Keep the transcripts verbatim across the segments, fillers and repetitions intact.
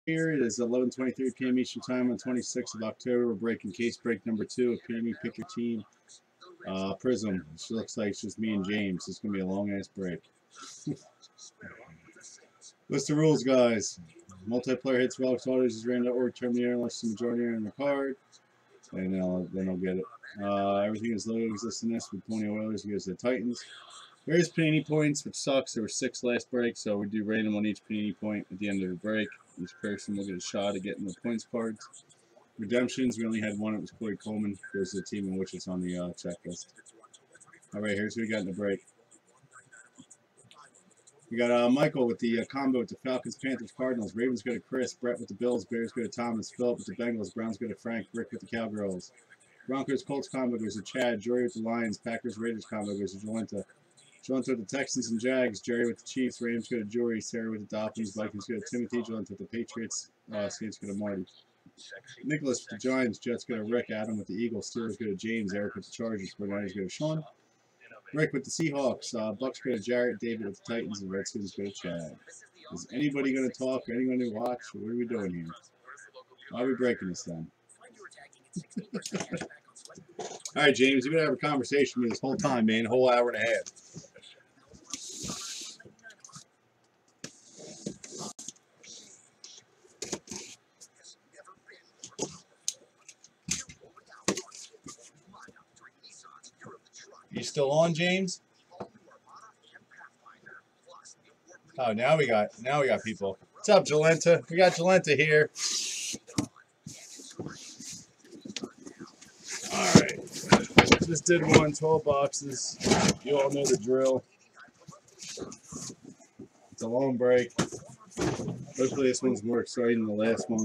Here it is eleven twenty-three p m Eastern Time on twenty-sixth of October. We're breaking case break number two of P M E Pick Your Team uh, Prism. She looks like it's just me and James. It's going to be a long ass break. What's the rules, guys? Multiplayer hits Relics Autos is ran dot org. Term the air unless the majority are in the card. And then then I'll get it. Uh, everything is low existence with twenty Oilers against the Titans. There's Panini points, which sucks. There were six last break, so we do random on each Panini point at the end of the break. Each person will get a shot at getting the points cards. Redemptions, we only had one. It was Corey Coleman. Goes to the team in which it's on the uh, checklist. All right, here's what we got in the break. We got uh, Michael with the uh, combo with the Falcons, Panthers, Cardinals. Ravens go to Chris. Brett with the Bills. Bears go to Thomas. Philip with the Bengals. Browns go to Frank. Rick with the Cowgirls. Broncos, Colts combo goes to Chad. Jory with the Lions. Packers, Raiders combo goes to Jolenta. Jolenta with the Texans and Jags. Jerry with the Chiefs. Rams go to Jory. Sarah with the Dolphins. Vikings go to Timothy. Jolenta with the Patriots. Uh, Saints go to Marty. Nicholas with the Giants. Jets go to Rick. Adam with the Eagles. Steelers go to James. Eric with the Chargers. forty-niners go to Sean. Rick with the Seahawks. Uh, Bucks go to Jarrett. David with the Titans. And Redskins go to Chad. Is anybody going to talk? Anyone to watch? What are we doing here? Why are we breaking this then? All right, James, you're going to have a conversation with me this whole time, man. A whole hour and a half. You still on, James? Oh, now we got now we got people. What's up, Jolenta? We got Jolenta here. All right. Just did one, twelve boxes. You all know the drill. It's a long break. Hopefully this one's more exciting than the last one.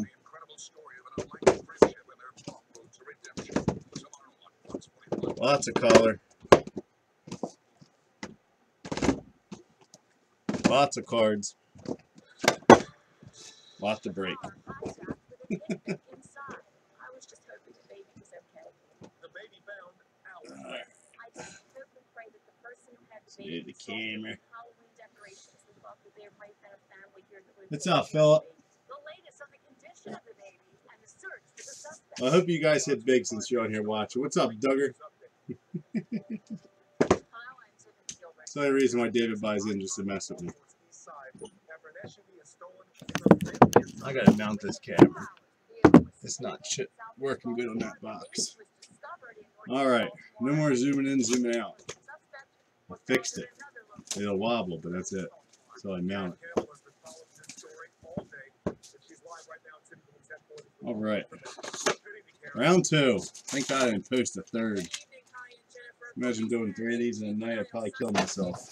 Lots of color. Lots of cards. Lots to break. Right. See the camera. What's up, Philip? I hope you guys hit big since you're on here watching. What's up, Duggar? It's the only reason why David buys in, just to mess with me. I gotta mount this camera. It's not shit working good on that box. Alright, no more zooming in, zooming out. I fixed it. It'll wobble, but that's it. So I mount it. Alright. Round two. Thank God I didn't post a third. Imagine doing three of these in a night, I'd probably kill myself.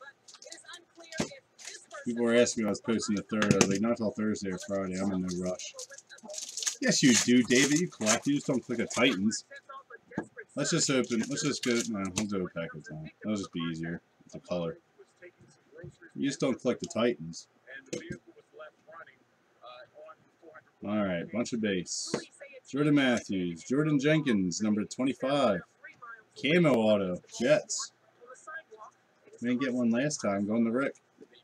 People were asking me if I was posting the third. I was like, not till Thursday or Friday. I'm in no rush. Yes, you do, David. You collect. You just don't click a Titans. Let's just open. Let's just go. No, we'll do a pack of time. That'll just be easier. It's a color. You just don't click the Titans. All right, bunch of base. Jordan Matthews, Jordan Jenkins, number twenty-five. Camo auto, Jets. We didn't get one last time. Going to Rick.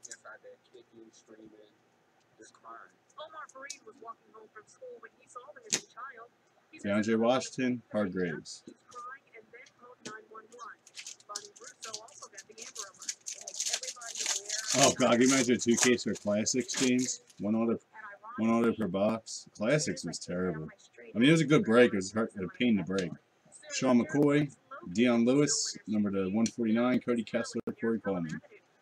DeAndre Washington, Hargraves. Oh God, can you imagine a two case for Classics teams? One auto, one auto per box. Classics was terrible. I mean, it was a good break. It was hurt, a pain to break. Sean McCoy, Dion Lewis, number to one forty-nine. Cody Kessler, Corey Coleman.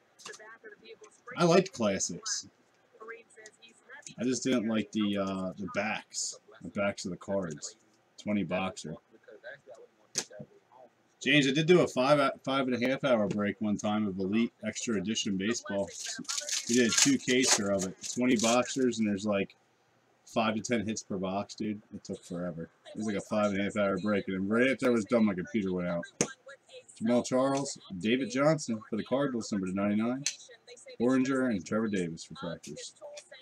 I liked Classics. I just didn't like the uh, the backs, the backs of the cards. twenty boxer. James, I did do a five five and a half hour break one time of Elite Extra Edition Baseball. We did a two caser of it, twenty boxers, and there's like five to ten hits per box, dude. It took forever. It was like a five and a half hour break, and then right after I was done, my computer went out. Jamal Charles, David Johnson for the Cardinals, number to ninety-nine. Oranger and Trevor Davis for Fractors.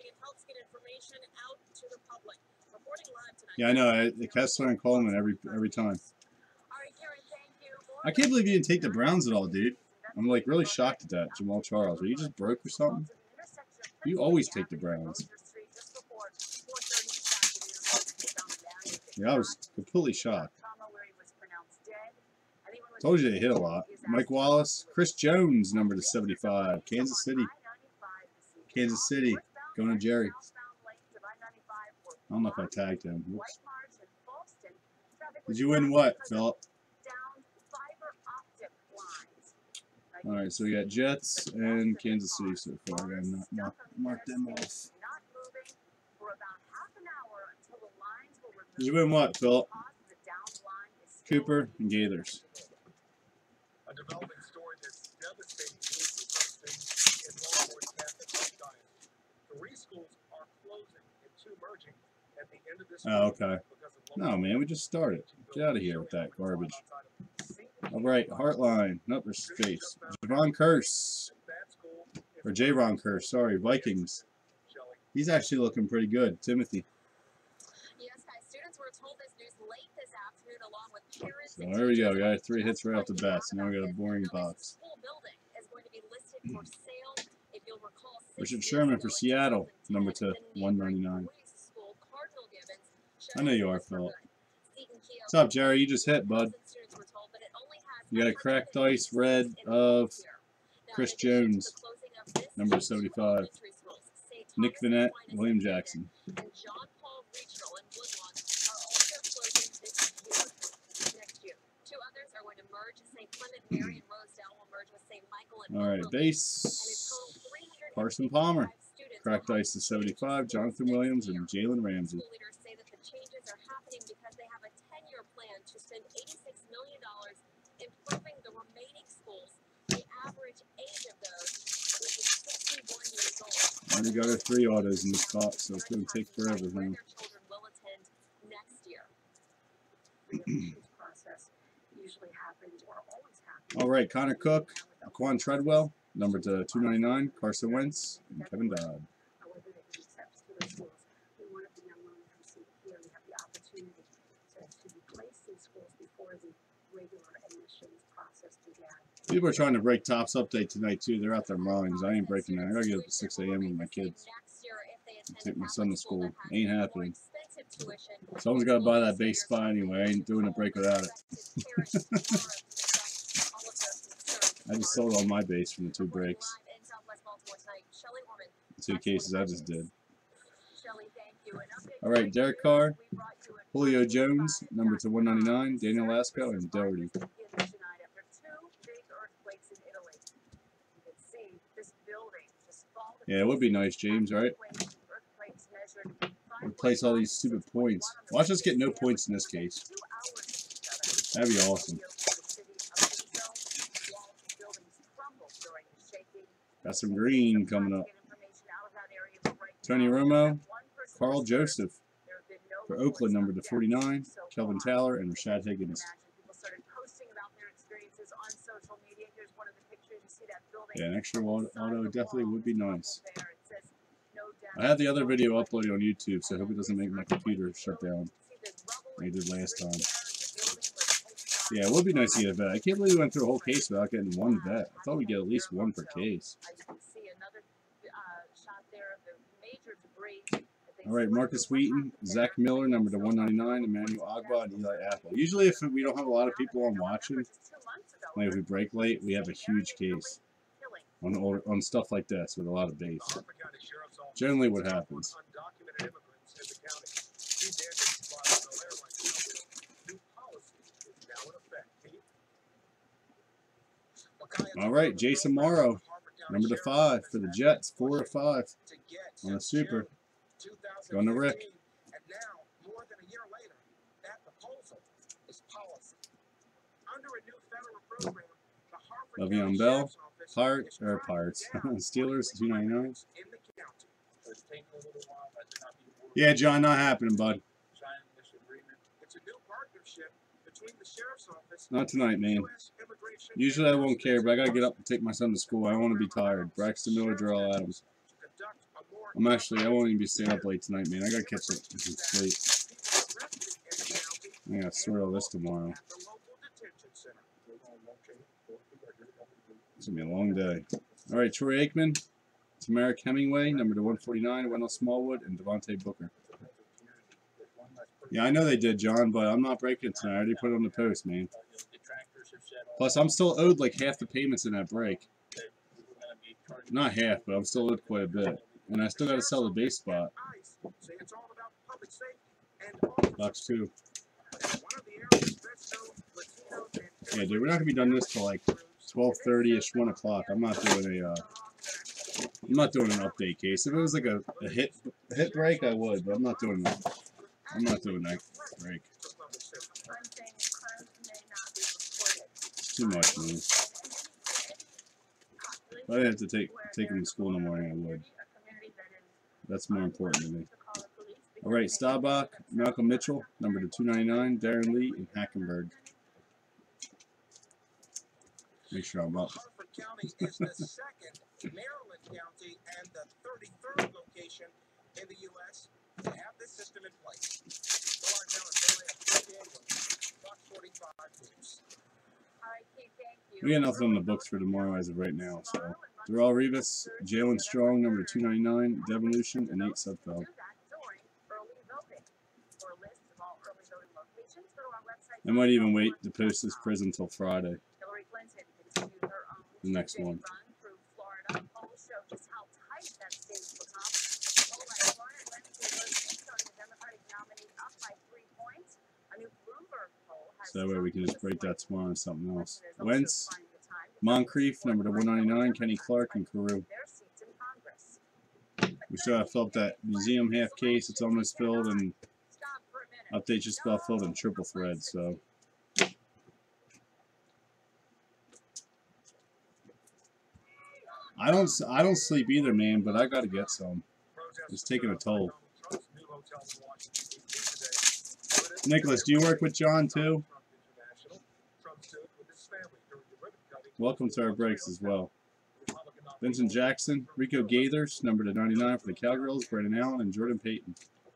Yeah, I know. I, the Kessler and Coleman every every time. I can't believe you didn't take the Browns at all, dude. I'm like really shocked at that, Jamal Charles. Are you just broke or something? You always take the Browns. Yeah, I was completely shocked. Told you they hit a lot. Mike Wallace. Chris Jones, number to seventy-five. Kansas City. Kansas City. Going to Jerry. I don't know if I tagged him. Whoops. Did you win what, Philip? Alright, so we got Jets and Kansas City so far. I gotta mark, mark them off. Did you win what, Philip? Cooper and Gaithers. A developing story that's devastating news for some students in Baltimore's Catholic Diocese. Three schools are closing and two merging at the end of this week. Oh, okay. No, man, we just started. Get out of here with that garbage. All right, Heartline. Nope, there's space. Javon Curse. Or Javon Curse, sorry, Vikings. He's actually looking pretty good. Timothy. So there we go. We got three hits right off the bat. So now we got a boring box. Richard Sherman for Seattle, number two, one ninety-nine. I know you are, Philip. What's up, Jerry? You just hit, bud. You got a cracked ice red of Chris Jones, number seventy-five. Nick Vinette, William Jackson. All right, base. Carson Palmer. Cracked ice to seventy-five. Jonathan Williams and Jalen Ramsey. Already got our three autos in this box, so it's going to take forever, huh? All right, Connor Cook, Quan Treadwell, number to two ninety-nine, Carson Wentz, and Kevin Dodd. People are trying to break Topps Update tonight, too. They're out their minds. I ain't breaking that. I gotta get up at six A M with my kids. Take my son to school. Ain't happening. Someone's gotta buy that base spot anyway. I ain't doing a break without it. I just sold all my base from the two breaks. The two cases I just did. All right, Derek Carr, Julio Jones, number to one ninety-nine, Daniel Lasco, and Doherty. Yeah, it would be nice, James, right? Replace all these stupid points. Watch us get no points in this case. That'd be awesome. Got some green coming up. Tony Romo, Carl Joseph for Oakland, number to forty-nine, Kelvin Taylor, and Rashad Higgins. Yeah, an extra auto definitely would be nice. I have the other video uploaded on YouTube, so I hope it doesn't make my computer shut down like I did last time. Yeah, it would be nice to get a vet. I can't believe we went through a whole case without getting one vet. I thought we'd get at least one per case. All right, Marcus Wheaton, Zach Miller, number to one ninety-nine, Emmanuel Agba, and Eli Apple. Usually if we don't have a lot of people on watching, like if we break late, we have a huge case on, older, on stuff like this with a lot of base. Generally what happens. All right, Jason Morrow, number to five for the Jets, four of five on the super. Going to Rick. Le'Veon Bell, Pirates or Pirates, Steelers, two ninety-nine. Yeah, John, not happening, bud. Not tonight, man. Usually I won't care, but I gotta get up and take my son to school. I don't want to be tired. Braxton Miller, Darrell Adams. I'm actually, I won't even be staying up late tonight, man. I gotta catch some sleep. I gotta sort all this tomorrow. It's gonna be a long day. All right, Troy Aikman, Tamarick Hemingway, number to one forty-nine, Wendell Smallwood, and Devontae Booker. Yeah, I know they did, John, but I'm not breaking it tonight. I already put it on the post, man. Plus, I'm still owed like half the payments in that break. Not half, but I'm still owed quite a bit. And I still got to sell the base spot. Box two. Yeah, dude, we're not gonna be done this till like twelve thirty-ish, one o'clock. I'm not doing a, uh, I'm not doing an update case. If it was like a, a hit, a hit break, I would, but I'm not doing that. I'm not doing that break. It's too much, man. If I didn't have to take take him to school in the morning, I would. That's more important to me. All right, Staubach, Malcolm Mitchell, number to two ninety-nine, Darren Lee, and Hackenberg. Make sure I'm up. County is the second Maryland county and the thirty-third location in the U S to have this system in place. We got nothing on the books for tomorrow as of right now, so. Darrell Rivas, Jalen Strong, number two ninety-nine, Devolution, and Nate Sudfeld. I might even wait to post this quiz until Friday. The next one. So that way we can just break that tomorrow and something else. Wentz, Moncrief, number to one ninety-nine, Kenny Clark, and Carew. We still have filled that museum half case. It's almost filled, and update just about filled in triple thread. So. I don't, I don't sleep either, man, but I got to get some. It's taking a toll. Nicholas, do you work with John too? Welcome to our breaks as well. Vincent Jackson, Rico Gaithers, number to ninety-nine for the Cowgirls, Brandon Allen, and Jordan Payton.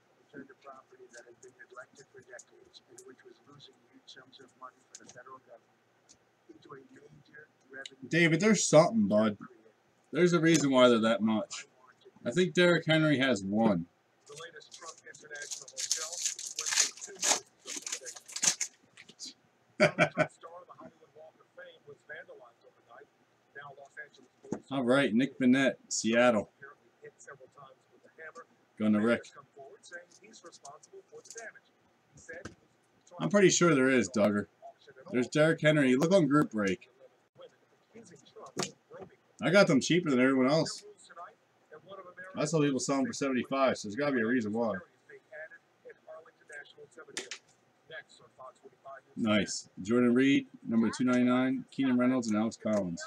David, there's something, bud. There's a reason why they're that much. I think Derrick Henry has one. All right, Nick Bennett, Seattle. Going to Rick. I'm pretty sure there is, Duggar. There's Derrick Henry. Look on group break. I got them cheaper than everyone else. I saw people selling for seventy-five, so there's got to be a reason why. Nice. Jordan Reed, number two ninety-nine, Keenan Reynolds, and Alex Collins.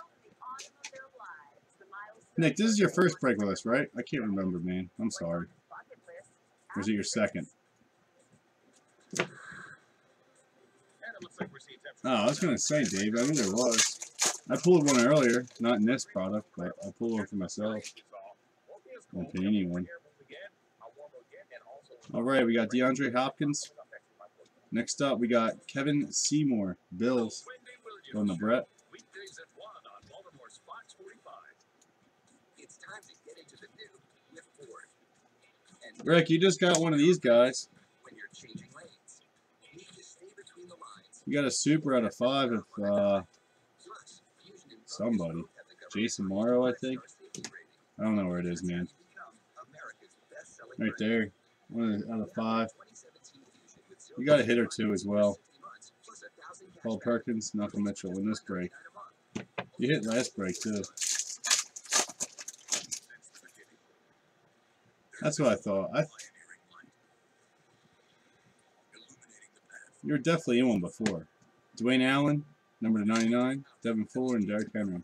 Nick, this is your first break with us, right? I can't remember, man. I'm sorry. Or is it your second? Oh, I was going to say, Dave, I knew there was. I pulled one earlier, not in this product, but I pulled one for myself. One Panini one. All right, we got DeAndre Hopkins. Next up, we got Kevin Seymour, Bills, going to Brett. Rick, you just got one of these guys. You got a super out of five of uh, somebody. Jason Morrow, I think. I don't know where it is, man. Right there. One out of five. You got a hit or two as well. Paul Perkins, Malcolm Mitchell in this break. You hit last break, too. That's what I thought. I th you were definitely in one before. Dwayne Allen, number ninety-nine, Devin Fuller, and Derrick Henry.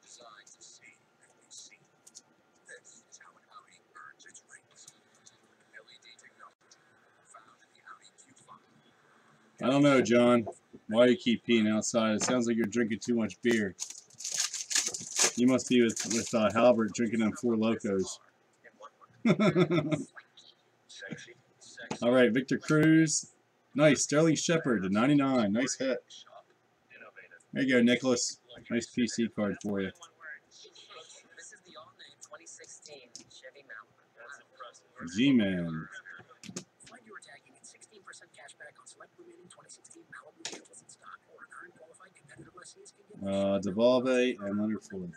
I don't know, John, why you keep peeing outside. It sounds like you're drinking too much beer. You must be with, with uh, Halbert drinking them Four Locos. All right, Victor Cruz. Nice. Sterling Shepard to ninety-nine. Nice hit. There you go, Nicholas. Nice P C card for you. G-Man. Uh, Devalve and Leonard Floyd.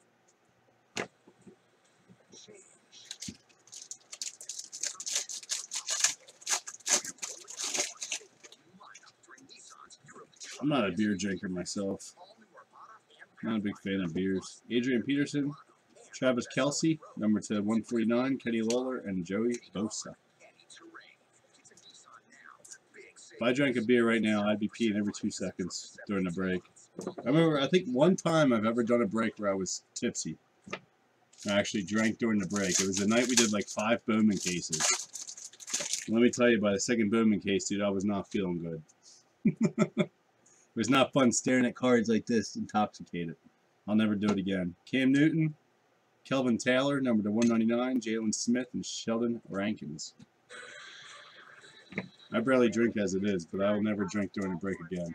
I'm not a beer drinker myself. Not a big fan of beers. Adrian Peterson, Travis Kelce, number to one forty-nine, Kenny Lawler, and Joey Bosa. If I drank a beer right now, I'd be peeing every two seconds during the break. I remember, I think one time I've ever done a break where I was tipsy. I actually drank during the break. It was the night we did like five Bowman cases. Let me tell you, by the second Bowman case, dude, I was not feeling good. It was not fun staring at cards like this, intoxicated. I'll never do it again. Cam Newton, Kelvin Taylor, number to one ninety-nine, Jalen Smith, and Sheldon Rankins. I barely drink as it is, but I will never drink during a break again.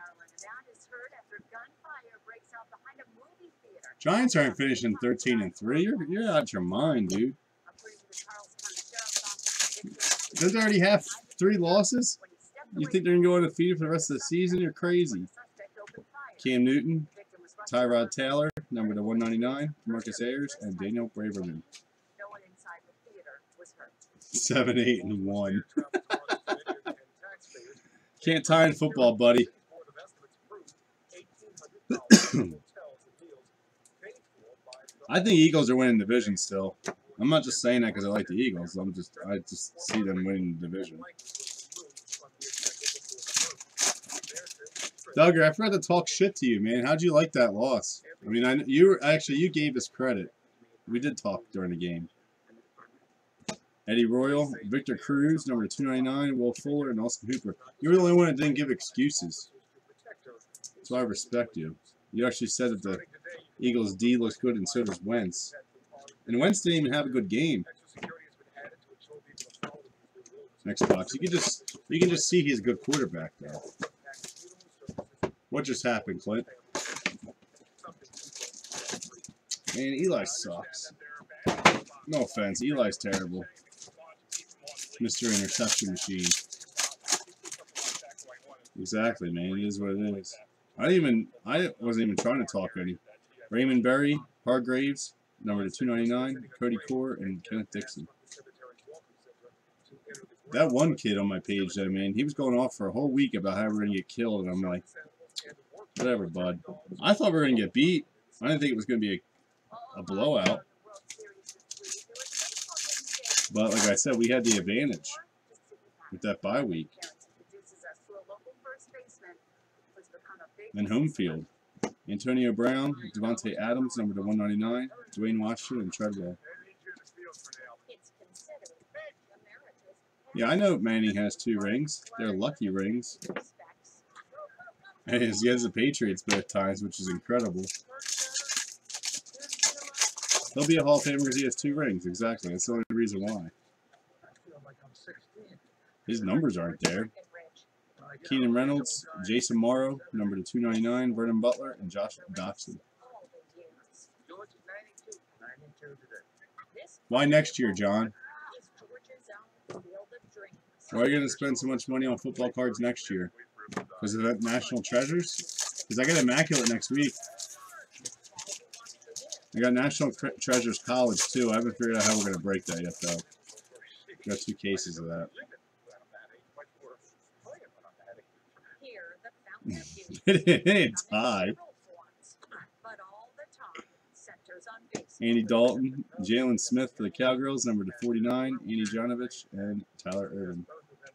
Giants aren't finishing thirteen and three. You're, you're out your mind, dude. Don't they already have three losses? You think they're going to go undefeated for the rest of the season? You're crazy. Cam Newton, Tyrod Taylor, number to one ninety-nine, Marcus Ayers, and Daniel Braverman. Seven, eight, and one. Can't tie in football, buddy. I think Eagles are winning the division still. I'm not just saying that because I like the Eagles. I'm just I just see them winning the division. Duggar, I forgot to talk shit to you, man. How'd you like that loss? I mean, I you were, actually you gave us credit. We did talk during the game. Eddie Royal, Victor Cruz, number two ninety-nine, Will Fuller, and Austin Hooper. You were the only one that didn't give excuses. So I respect you. You actually said that the Eagles' D looks good, and so does Wentz. And Wentz didn't even have a good game. Next box. You can just you can just see he's a good quarterback, though. What just happened, Clint? Man, Eli sucks. No offense, Eli's terrible. Mister Interception Machine. Exactly, man. It is what it is. I didn't even I wasn't even trying to talk any. Raymond Berry, Hargraves, number to two ninety-nine, Cody Core, and Kenneth Dixon. That one kid on my page, though, man, he was going off for a whole week about how we're gonna get killed, and I'm like, whatever, bud. I thought we were gonna get beat. I didn't think it was gonna be a, a blowout. But like I said, we had the advantage with that bye week. And home field. Antonio Brown, Devontae Adams, number to one ninety-nine, Dwayne Washington, and Treadwell. Yeah, I know Manning has two rings. They're lucky rings. And he has the Patriots both times, which is incredible. He'll be a Hall of Famer because he has two rings. Exactly. That's the only reason why. His numbers aren't there. Keenan Reynolds, Jason Morrow, number to two ninety-nine, Vernon Butler, and Josh Dobson. Why next year, John? Why are you going to spend so much money on football cards next year? Because of that National Treasures? Because I got Immaculate next week. I got National Treasures College, too. I haven't figured out how we're going to break that yet, though. Got two cases of that. It ain't tie. Andy Dalton, Jalen Smith for the Cowgirls, number to forty-nine, Andy Janovich, and Tyler Irvin.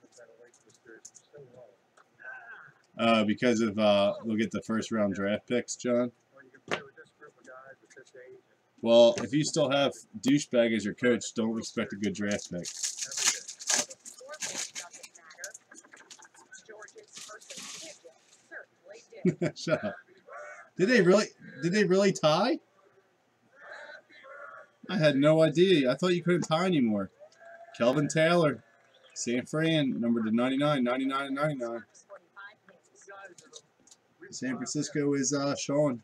Uh, because of, uh, we'll get the first round draft picks, John. Well, if you still have douchebag as your coach, don't expect a good draft pick. Shut up. Did they really? Did they really tie? I had no idea. I thought you couldn't tie anymore. Kelvin Taylor, San Fran, number to ninety-nine, ninety-nine, and ninety-nine. San Francisco is uh, Sean.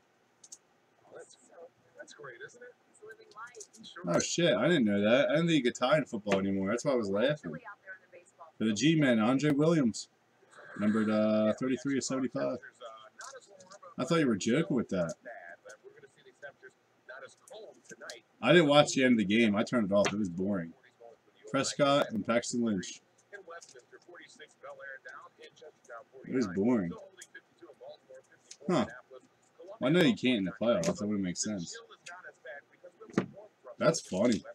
Oh shit! I didn't know that. I didn't think you could tie in football anymore. That's why I was laughing. For the G-men, Andre Williams. Numbered uh, thirty-three of seventy-five. I thought you were joking with that. I didn't watch the end of the game. I turned it off. It was boring. Prescott and Paxton Lynch. It was boring. Huh. Well, I know you can't in the playoffs. That wouldn't make sense. That's funny.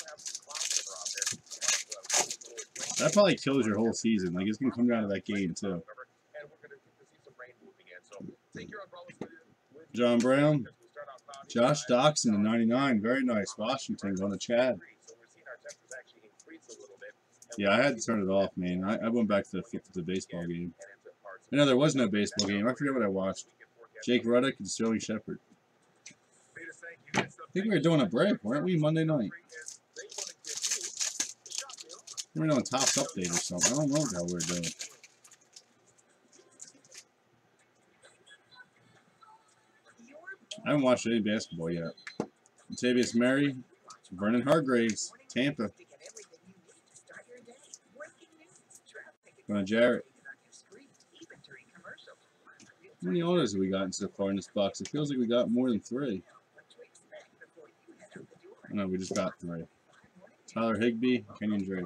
That probably kills your whole season. Like, it's going to come down to that game, too. John Brown. Josh Doxson to ninety-nine. Very nice. Washington going to Chad. Yeah, I had to turn it off, man. I, I went back to the, to the baseball game. I know there was no baseball game. I forget what I watched. Jake Ruddock and Sterling Shepard. I think we were doing a break, weren't we, Monday night? We were doing Topps Update or something. I don't know what the hell we were doing. I haven't watched any basketball yet. Latavius Murray, Vernon Hargraves, Tampa. Going to Jarrett. How many autos have we gotten so far in this box? It feels like we got more than three. Oh, no, we just got three. Tyler Higbee, Kenyon Drake.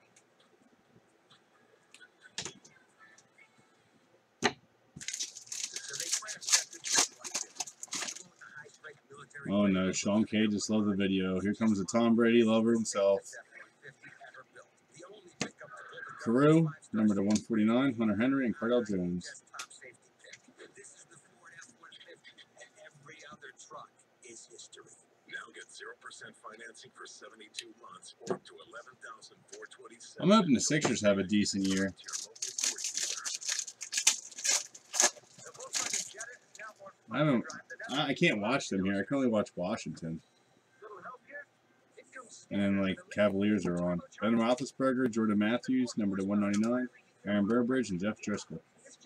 Oh no, Sean K just loved the video. Here comes the Tom Brady lover himself. Carew, number to one forty-nine, Hunter Henry and Cardell Jones. I'm hoping the Sixers have a decent year. I don't. I can't watch them here. I can only watch Washington. And then, like, Cavaliers are on. Ben Roethlisberger, Jordan Matthews, number to one ninety-nine. Aaron Burbridge, and Jeff Driscoll.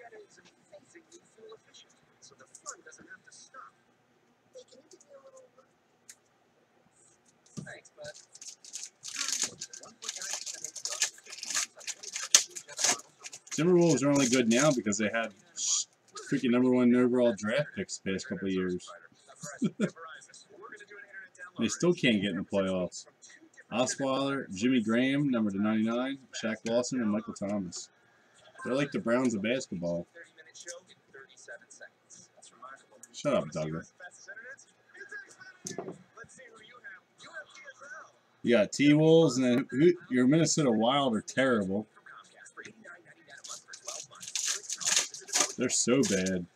Timberwolves are only good now because they had freaking number one overall draft picks the past couple of years. They still can't get in the playoffs. Osweiler, Jimmy Graham, number to ninety-nine, Shaq Lawson, and Michael Thomas. They're like the Browns of basketball. Shut up, Douglas. You got T-Wolves, and then who, your Minnesota Wild are terrible. They're so bad.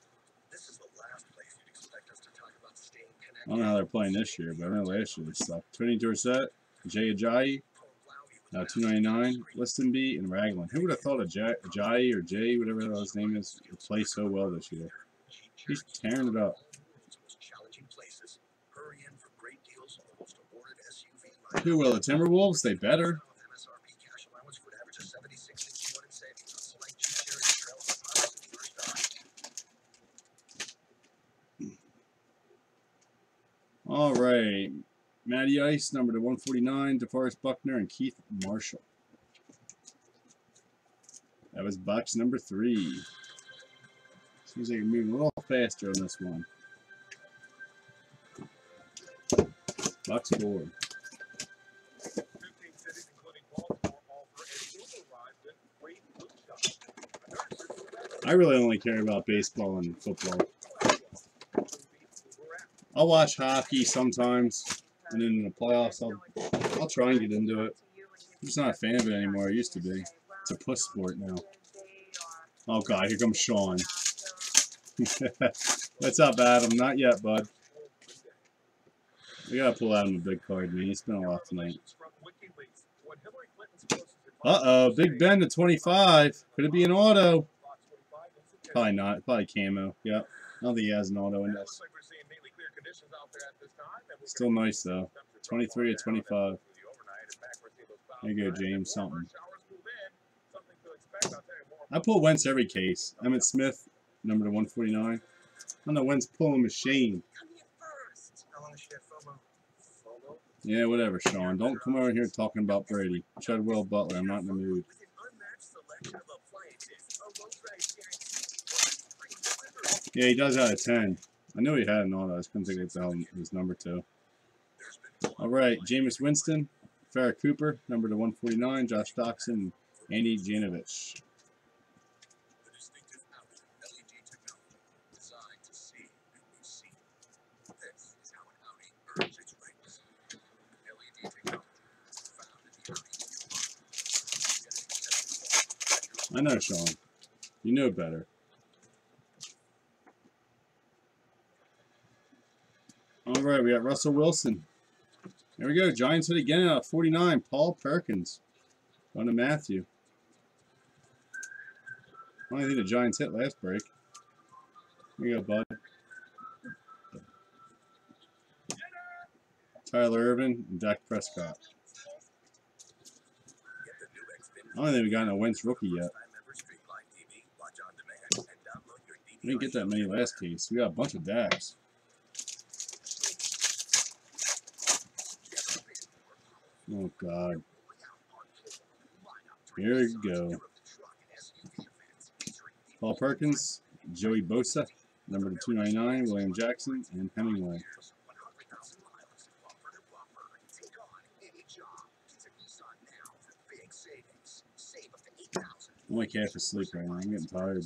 I don't know how they're playing this year, but I know last year they sucked. Tony Dorsett, Jay Ajayi, uh, two ninety-nine, Listenby, and Ragland. Who would have thought Ajayi or Jay, whatever the hell his name is, would play so well this year? He's tearing it up. Who will? The Timberwolves? They better. All right. Matty Ice, number to one forty-nine, DeForest Buckner, and Keith Marshall. That was box number three. Seems like you're moving a little faster on this one. Box four. I really only care about baseball and football. I'll watch hockey sometimes, and then in the playoffs, I'll I'll try and get into it. I'm just not a fan of it anymore. I used to be. It's a puss sport now. Oh God, here comes Sean. What's up, Adam? Not yet, bud. We gotta pull Adam a big card, man. He spent a lot tonight. Uh oh, Big Ben to twenty-five. Could it be an auto? Probably not. Probably camo. Yep. I don't think he has an auto in this. Still nice though. twenty-three of twenty-five. There you go, James. Something. I pull Wentz every case. Emmitt Smith, number to one forty-nine. I don't know. Wentz pulling machine. Yeah, whatever, Sean. Don't come over here talking about Brady. Treadwell, Butler. I'm not in the mood. Yeah, he does out of ten. I knew he had an auto. I just couldn't think of what the hell his number two. All right, Jameis Winston, Farrah Cooper, number to one forty-nine, Josh Doxson, Andy Janovich. I know, Sean. You know better. All right, we got Russell Wilson. There we go. Giants hit again out of forty-nine. Paul Perkins. On to Matthew. I don't think the Giants hit last break. Here you go, bud. Tyler Irvin and Dak Prescott. I don't think we got a Wentz rookie yet. We didn't get that many last case. We got a bunch of Daks. Oh, God. Here we go. Paul Perkins, Joey Bosa, number to two ninety-nine, William Jackson, and Hemingway. I'm like half asleep right now. I'm getting tired.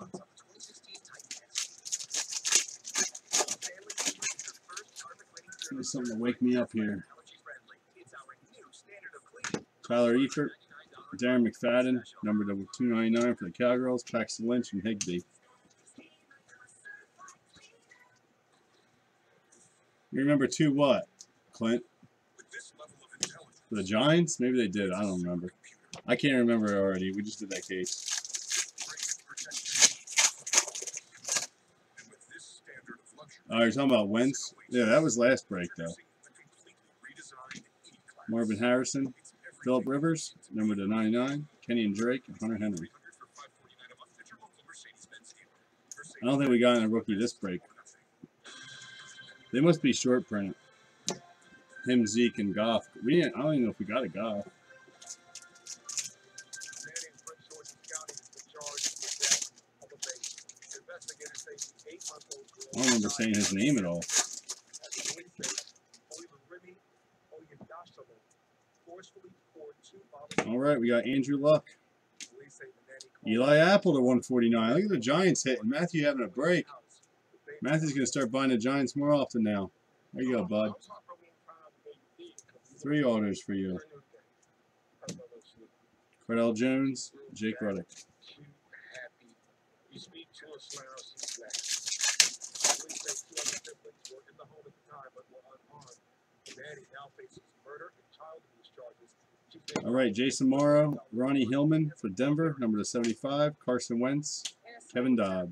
There's something to wake me up here. Tyler Eifert, Darren McFadden, number to two ninety-nine for the Cowgirls, Paxton Lynch, and Higbee. You remember two what, Clint? The Giants? Maybe they did. I don't remember. I can't remember already. We just did that case. Oh, you're talking about Wentz? Yeah, that was last break, though. Marvin Harrison, Phillip Rivers, number to ninety-nine, Kenny and Drake, and Hunter Henry. I don't think we got in a rookie this break. They must be short print. Him, Zeke, and Goff. We didn't, I don't even know if we got a Goff. I don't remember saying his name at all. All right, we got Andrew Luck. Eli Apple to one forty-nine. Look at the Giants hitting. Matthew having a break. Matthew's going to start buying the Giants more often now. There you go, bud. Three orders for you. Cardell Jones, Jake Ruddick. All right, Jason Morrow, Ronnie Hillman for Denver, number to seventy-five, Carson Wentz, Kevin Dodd.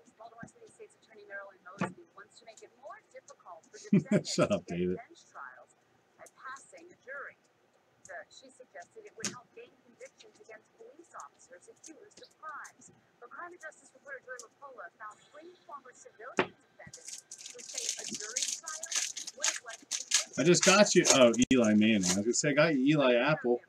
Shut up, David. She suggested it would help gain convictions against police officers accused of crimes. But crime and justice reporter Joy Lapola found three former civilian defendants who say a jury trial would have led to convictions. I just got you. Oh, Eli Manning. I was going to say, I got you Eli Apple.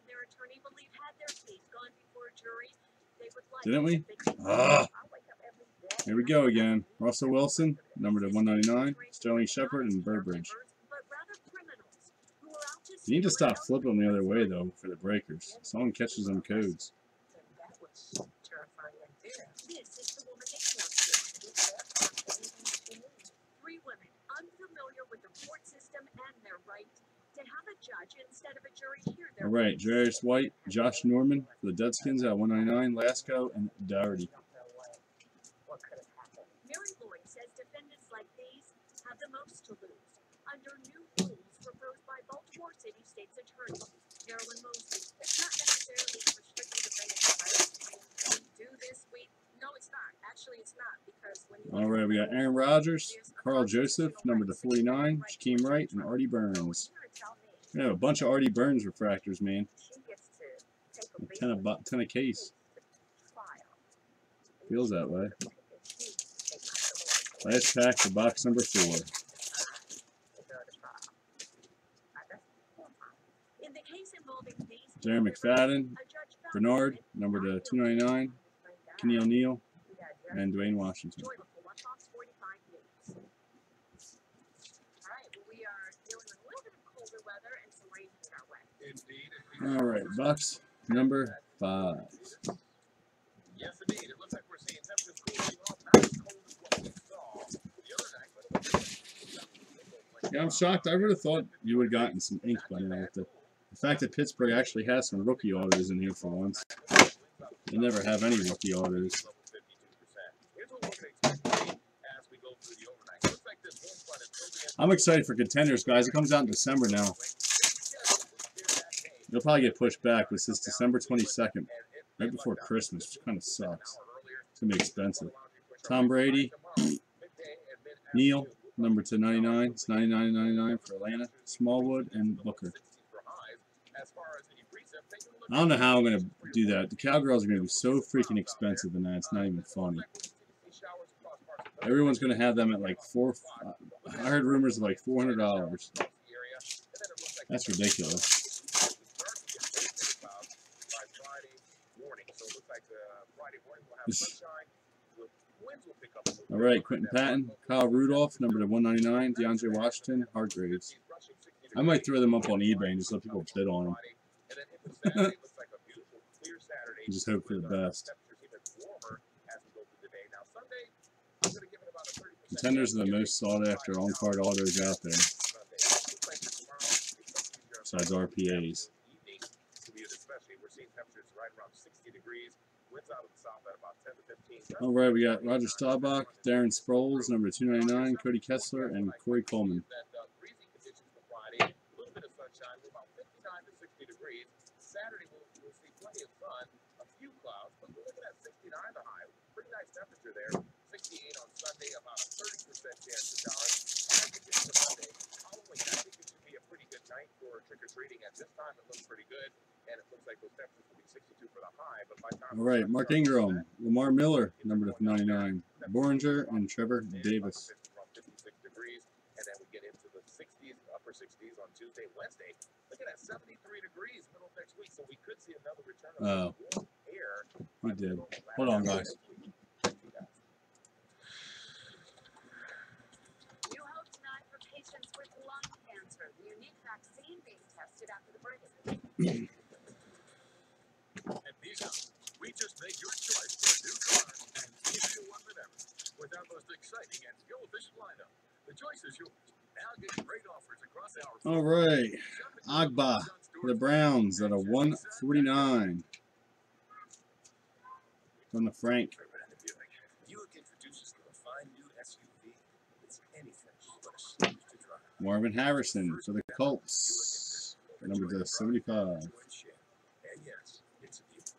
Didn't we? Ah. Here we go again. Russell Wilson, number to one ninety-nine, Sterling Shepard, and Burbridge. You need to stop flipping them the other way, though, for the breakers. Someone catches them codes. All right, Jarius White, Josh Norman for the Deadskins at one ninety-nine, Lasco, and Dougherty. Mary Lloyd says defendants like these have the most to lose. Under new rules proposed by Baltimore City State's Attorney, Marilyn Mosley, it's not necessarily restricting defendants' rights. When we do this, we no, it's not. Actually, it's not because when you. All right, we got Aaron Rodgers, Carl Joseph, number to forty-nine, Shaquem Wright, and Artie Burns. We have a bunch of Artie Burns refractors, man. A ten a ten a case. Feels that way. Last pack for box number four. Jerry McFadden, Bernard, number to two ninety-nine, Kenny O'Neill, and Dwayne Washington. All right, Bucks number five. Yes, indeed. It looks like we're seeing temperatures cooling off, not as cold as what we saw the other night. But Yeah, I'm shocked. I would have thought you would have gotten some ink by now with the, the fact that Pittsburgh actually has some rookie autos in here for once. They never have any rookie autos. I'm excited for Contenders, guys. It comes out in December now. It'll probably get pushed back. This is December twenty-second, right before Christmas, which kind of sucks. It's going to be expensive. Tom Brady, Neal, number two ninety-nine. It's ninety-nine ninety-nine for Atlanta. Smallwood and Booker. I don't know how I'm going to do that. The Cowgirls are going to be so freaking expensive in that. It's not even funny. Everyone's going to have them at like four. I heard rumors of like four hundred dollars. That's ridiculous. All right, Quentin Patton, Kyle Rudolph, number to one ninety-nine, DeAndre Washington, Hargrades. I might throw them up on eBay and just let people bid on them. Just hope for the best. Contenders are the most sought after on-card autos out there, besides R P As. All right, we got Roger Staubach, Darren Sproles, number two ninety-nine, Cody Kessler, and Corey Coleman. Saturday we'll, we'll see plenty of sun, a few clouds, but we're looking at sixty-nine the high. Pretty nice temperature there. sixty-eight on Sunday, about a thirty percent chance of showers. As we get to Monday, Halloween, I think it should be a pretty good night for trick-or-treating. At this time, it looks pretty good, and it looks like those temperatures will be sixty-two for the high. But by time all right, Mark Ingram, Lamar Miller, number ninety-nine, Boringer, and Trevor Davis. fifty-six degrees, and then we get into the sixties, upper sixties on Tuesday, Wednesday. Looking at seventy-three degrees middle of next week, so we could see another return of warm air. We did. Hold on, guys. New hope tonight for patients with lung cancer. The unique vaccine being tested after the break. At Visa, we just made your choice for a new car and easier one than ever. With our most exciting and fuel-efficient lineup, the choice is yours. Now get great offers across our. All right, Agba for the Browns at a one forty-nine. On the Frank. Buick introduces the refined new S U V. It's anything but a stage to drive. Marvin Harrison for the Colts, number to seventy-five. And yes, it's a Buick.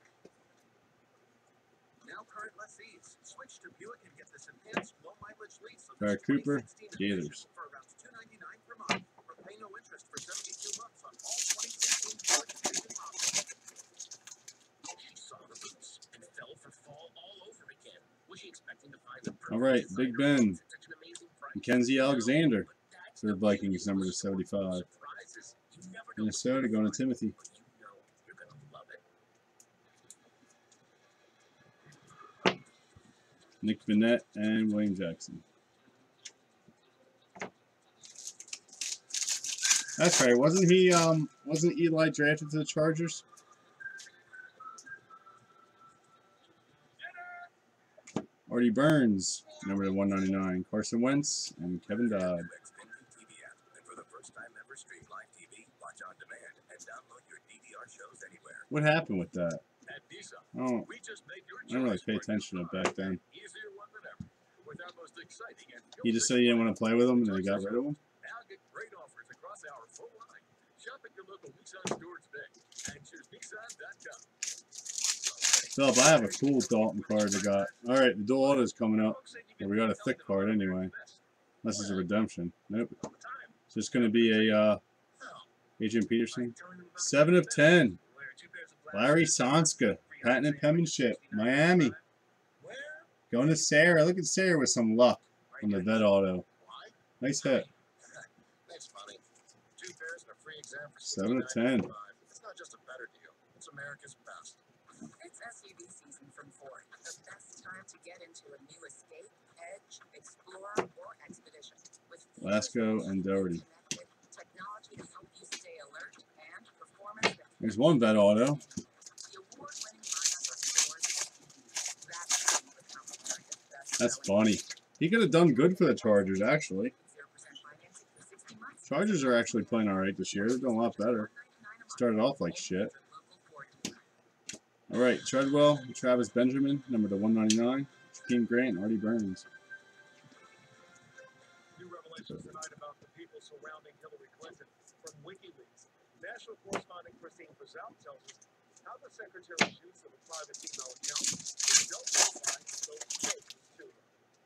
Now current lessees switch to Buick and get this enhanced low mileage lease. Barry Cooper, Gators. For around two ninety-nine per month, or pay no interest for seventy-two months on all twenty sixteen Buick Fusion models. She saw the boots and fell for fall all over again. Was she expecting to find the perfect All right, Big Ben, such an amazing price? Mackenzie Alexander for the Vikings, number to seventy-five. Surprises. You never know Minnesota going to Timothy. what you know you're gonna love it. Nick Vannett and William Jackson. That's right. Wasn't he? Um, wasn't Eli drafted to the Chargers? Artie Burns, number to one ninety-nine. Carson Wentz and Kevin Dodd. T V app, and for the first time ever, stream live T V, watch on demand, and download your D V R shows anywhere. What happened with that? At Visa, Oh, we just made your I didn't really choice pay for a new attention to it car back then. and easier one than ever. With our most exciting and He just said he didn't want to play with him, and then he got rid of him. Now get great offers across our full line. Shop at your local Nissan store today and choose Nissan dot com. Philip, I have a cool Dalton card I got. All right, the dual auto's coming up. Well, we got a thick card anyway. Unless it's a redemption. Nope. So it's going to be a uh, Adrian Peterson. seven of ten. Larry Sonska. Patent and penmanship. Miami. Going to Sarah. Look at Sarah with some luck on the vet auto. Nice hit. seven of ten. It's not just a better deal. It's America's best. It's S U V season from Ford. The best time to get into a new Escape, Edge, Explorer, or Expedition. With Lasco and Doherty. technology to help you stay alert and performance There's one vet auto. The award-winning lineup of stores rapidly becoming the best That's funny. He could have done good for the Chargers, actually. zero percent financing for sixty months. Chargers are actually playing all right this year. They're doing a lot better. Started off like shit. All right, Treadwell, Travis Benjamin, number to one ninety-nine. Jakeem Grant, and Artie Burns. New revelations tonight about the people surrounding Hillary Clinton from WikiLeaks. National correspondent Christine Frizzell tells us how the secretary's use of a private email account was dealt with those cases to her.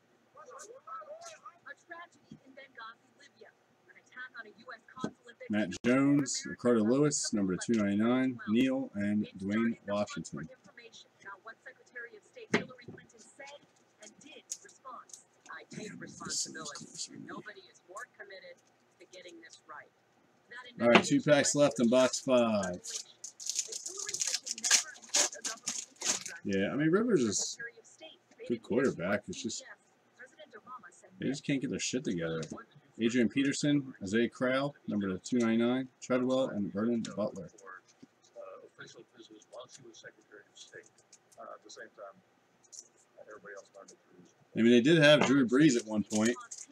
A tragedy in Benghazi, Libya. An attack on a U S consulate that Matt Jones, Ricardo Lewis, number to two ninety-nine. Neil, and Dwayne Washington. Now, what Secretary of State Hillary Clinton said and did in response. I take responsibility. Nobody is more committed to getting this right. That All right, two packs left in box five. Yeah, I mean, Rivers is a good quarterback. It's just they just can't get their shit together. Adrian Peterson, Isaiah Crowell, number to two ninety-nine. Treadwell, and Vernon Butler. Uh, official visits while she was Secretary of State. Uh, at the same time, everybody else learned it through. I mean, they did have Drew Brees at one point.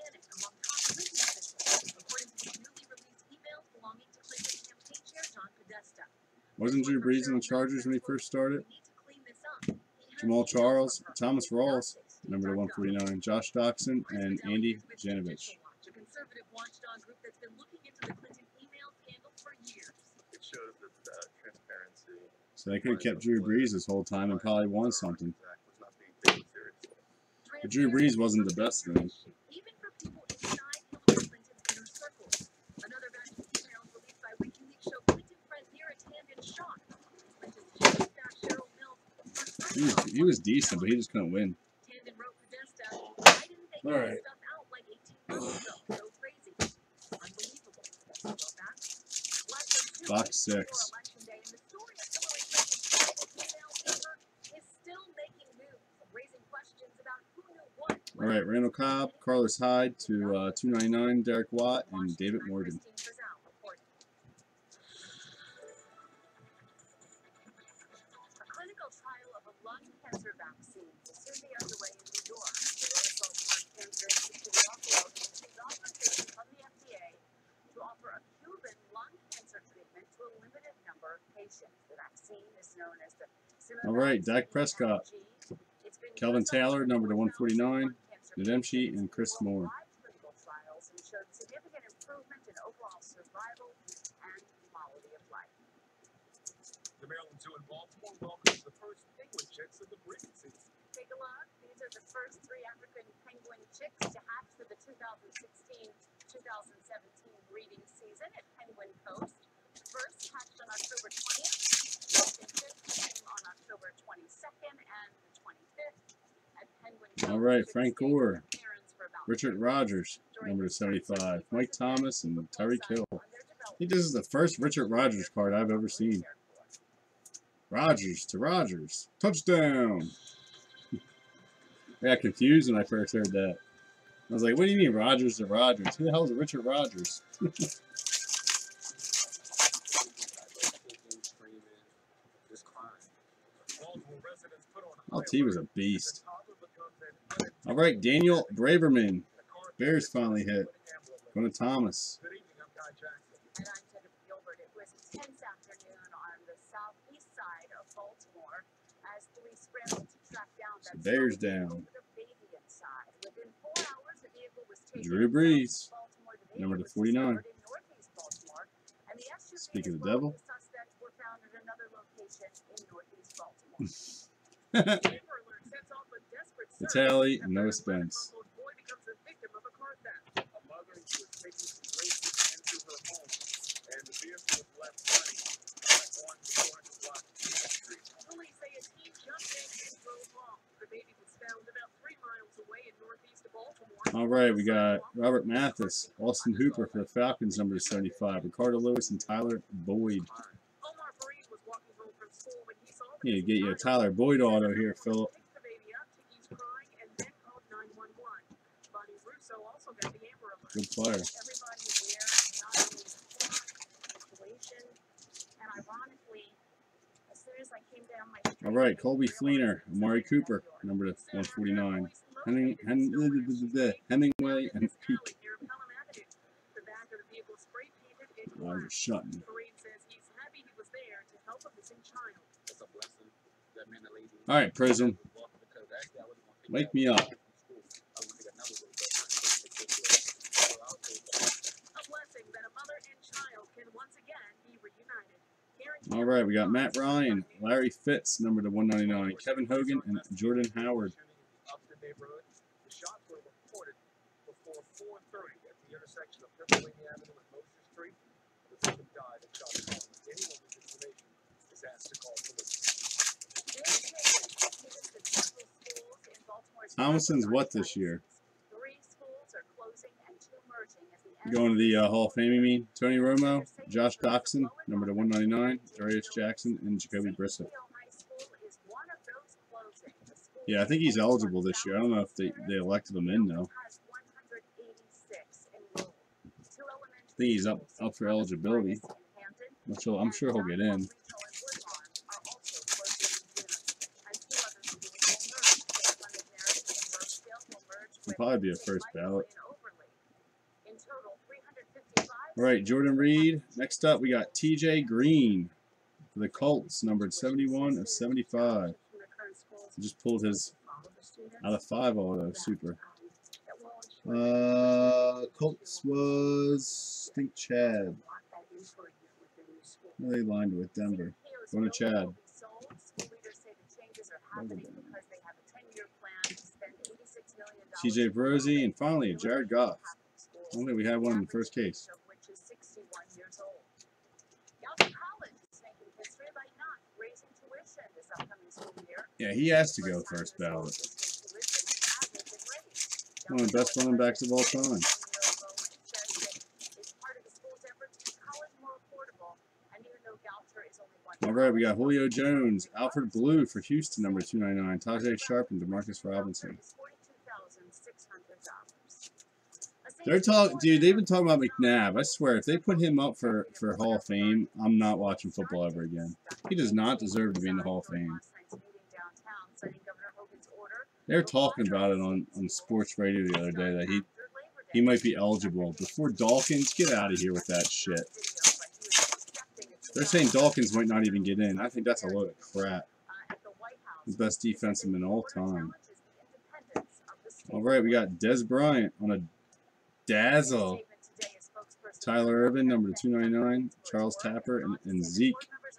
Wasn't Drew Brees in the Chargers when he first started? Jamal Charles, Thomas Rawls, number to one forty-nine. Josh Doxson, and Andy Janovich. A conservative watchdog group that's been looking into the Clinton email scandal for years. It shows that uh, transparency. So they could have kept Drew Brees this whole time and probably won something. Was not being taken seriously. But Drew Brees wasn't the best thing. Even for people inside Hillary Clinton's inner circle. Another batch of emails released by WikiLeaks show Clinton friend Neera Tanden shocked. Clinton's chief of staff Cheryl Mills. He was, he was decent, but he just couldn't win. Tanden wrote Podesta, "Why didn't they get All right. this stuff out like eighteen months ago? So crazy. Unbelievable." That's about that. Less than two Box weeks six. before Election Day, and the story of Hillary Clinton's email paper is still making news, raising questions about who knew what. All right, Randall Cobb, Carlos Hyde to uh, two ninety-nine. Derek Watt, and David Morgan. A clinical trial of a lung cancer vaccine will soon be underway in New York. The Roseville Park Cancer Institute also received authorization from the F D A to offer a Cuban lung cancer treatment to a limited number of patients. The vaccine is known as the All right, Dak Prescott, Kelvin Taylor, number to one forty-nine. Nademchi, and Chris Moore. Clinical trials and showed significant improvement in overall survival and quality of life. The Maryland Zoo in Baltimore welcomes the first penguin chicks of the breeding season. Take a look. These are the first three African penguin chicks to hatch for the two thousand sixteen two thousand seventeen breeding season at Penguin Coast. The first hatched on October twentieth. The second came on October twenty-second and the twenty-fifth at Penguin Coast. All right, Frank Gore, Parents for about Richard Rogers, number to seventy-five. Mike Thomas, and Tyreek Hill. I think this is the first Richard Rogers card I've ever seen. Rogers to Rogers. Touchdown. I got confused when I first heard that. I was like, what do you mean Rogers to Rogers? Who the hell is Richard Rogers? L T was a beast. All right, Daniel Braverman. Bears finally hit. Going to Thomas. And I'm Jennifer Gilbert. It was a tense afternoon on the southeast side of Baltimore as police scrambled to track down that Bears stolen down. vehicle with a baby inside. Within four hours, the vehicle was taken Drew Brees, from Baltimore. The baby number to was forty-nine. discovered in northeast Baltimore, and the S U V Speak of as the well devil. as the suspects were found at another location in northeast Baltimore. Amber Alert sets off a desperate The search tally, after no a expense. eleven-month-old boy becomes the victim of a car theft. A mother who was taking some groceries into her home, and the vehicle was left running at one four hundred block of Street. Police say a teen jumped in and drove off. The baby was found about three miles away in northeast Baltimore. All right, we got Robert Mathis, Austin Hooper for the Falcons, number seventy-five. Ricardo Lewis and Tyler Boyd. Omar Fareed was walking home from school when he saw the Need to get you a Tyler Boyd auto here, Philip. picked the baby up, he's crying, and then called nine one one. Bonnie Russo also got the Amber Alert. Good player. Everybody is there, not only the situation, and ironically, All right, Colby Fleener, Amari Cooper, number to one forty-nine. Heming, Hem, Hemingway and Peak. Oh, you're shutting. All right, Prism. Wake me up. All right, we got Matt Ryan, Larry Fitz, number to one ninety-nine, Kevin Hogan, and Jordan Howard. Thomason's what this year? Going to the uh, Hall of Fame, you mean? Tony Romo, Josh Doxson, number to one ninety-nine, Darius Jackson, and Jacoby Brissett. Yeah, I think he's eligible this year. I don't know if they, they elected him in, though. I think he's up, up for eligibility. I'm sure, I'm sure he'll get in. He'll probably be a first ballot. All right, Jordan Reed. Next up, we got T J Green for the Colts, numbered seventy-one of seventy-five. He just pulled his out of five auto. Super. Uh, Colts was, I think, Chad. They lined with Denver. Going to Chad. T J Brosey, and finally, Jared Goff. I don't think we had one in the first case. Yeah, he has to go first ballot. One of the best running backs of all time. All right, we got Julio Jones, Alfred Blue for Houston, number two ninety-nine, Tajay Sharp, and Demarcus Robinson. They're talking, dude. They've been talking about McNabb. I swear, if they put him up for for Hall of Fame, I'm not watching football ever again. He does not deserve to be in the Hall of Fame. They're talking about it on on sports radio the other day that he he might be eligible. Before Dawkins, get out of here with that shit. They're saying Dawkins might not even get in. I think that's a load of crap. The best defenseman all time. All right, we got Dez Bryant on a dazzle. Tyler Irvin, number two ninety-nine. Charles Tapper, and, and Zeke.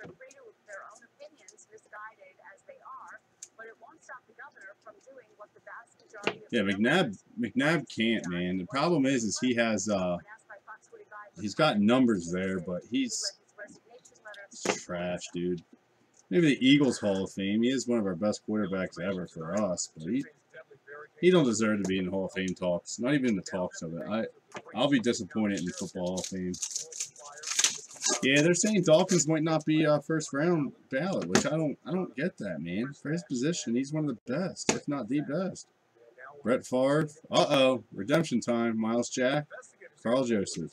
Yeah, McNabb McNabb can't, man. The problem is, is he has uh, he's got numbers there, but he's trash, dude. Maybe the Eagles Hall of Fame. He is one of our best quarterbacks ever for us, but he he don't deserve to be in the Hall of Fame talks. Not even in the talks of it. I I'll be disappointed in the Football Hall of Fame. Yeah, they're saying Dawkins might not be a first round ballot, which I don't I don't get that, man. For his position, he's one of the best, if not the best. Brett Favre. Uh oh, redemption time. Miles Jack, Carl Joseph.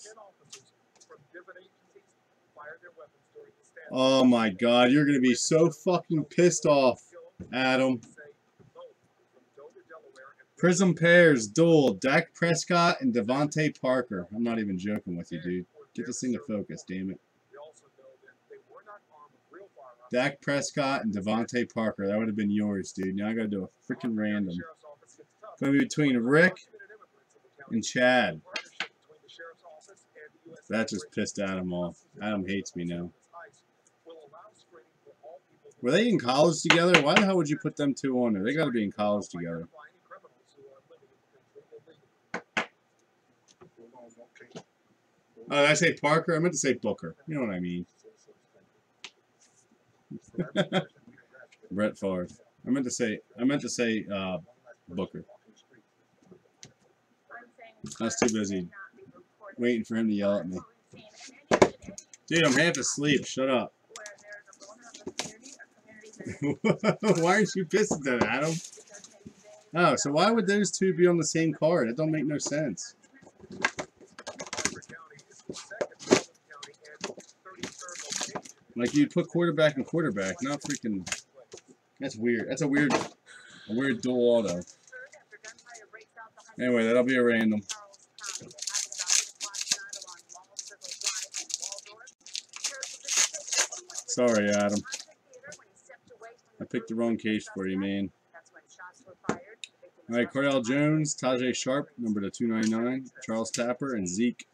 Oh my God, you're gonna be so fucking pissed off, Adam. Prism pairs duel, Dak Prescott and Devontae Parker. I'm not even joking with you, dude. Get this thing to focus, damn it. Dak Prescott and Devontae Parker. That would have been yours, dude. Now I gotta do a freaking random. Going to be between Rick and Chad. That just pissed Adam off. Adam hates me now. Were they in college together? Why the hell would you put them two on there? They got to be in college together. Oh, did I say Parker? I meant to say Booker. You know what I mean. Brett Favre. I meant to say. I meant to say uh, Booker. I was too busy waiting for him to yell at me. Dude, I'm half asleep. Shut up. Why aren't you pissed at that, Adam? Oh, so why would those two be on the same card? That don't make no sense. Like, you'd put quarterback and quarterback, not freaking That's weird. That's a weird, a weird dual auto. Anyway, that'll be a random. Sorry, Adam. I picked the wrong case for you, man. All right, Cordell Jones, Tajay Sharp, number to two ninety-nine, Charles Tapper, and Zeke.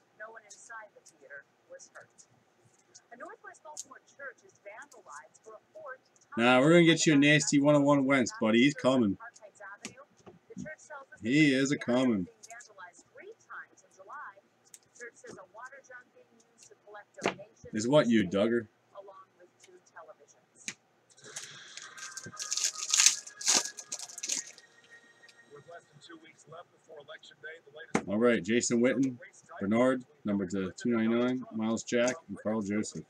Now, we're going to get you a nasty one oh one Wentz, buddy. He's coming. He is a coming. Is what you, Duggar? All right, Jason Witten, Bernard, number to two ninety-nine, Miles Jack, and Carl Joseph.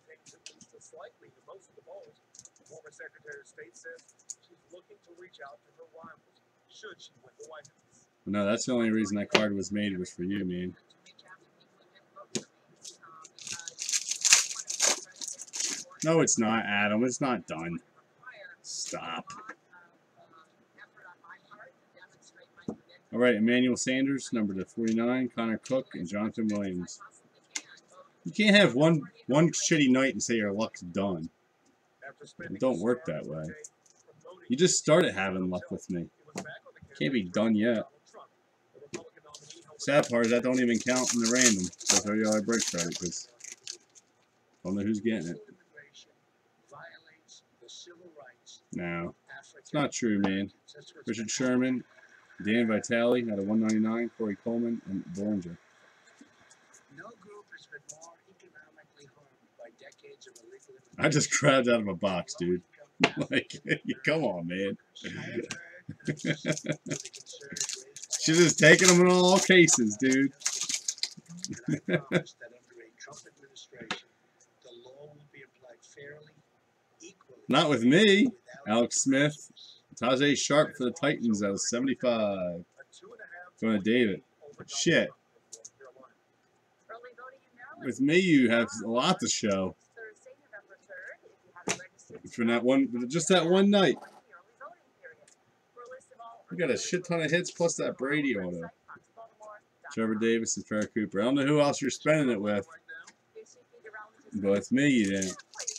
No, that's the only reason that card was made was for you, man. No, it's not, Adam. It's not done. Stop. All right, Emmanuel Sanders, number to forty-nine, Connor Cook, and Jonathan Williams. You can't have one one shitty night and say your luck's done. It don't work that way. You just started having luck with me. Can't be done yet. Sad part is that don't even count in the random. That's how you all break credit because I don't know who's getting it. No, it's not true, man. Richard Sherman, Dan Vitale out of one ninety-nine, Corey Coleman, and Bollinger. No group has been more economically harmed by decades of illegal immigration. I just grabbed out of a box, dude. Like, come on, man. Should have just taken them in all cases, dude. Not with me. Alex Smith, Tajay Sharp for the Titans out of seventy-five. Going to David. Shit. With me, you have a lot to show. For that one, just that one night. We got a shit ton of hits plus that Brady auto. Trevor Davis and Farrah Cooper. I don't know who else you're spending it with, but with me, you didn't.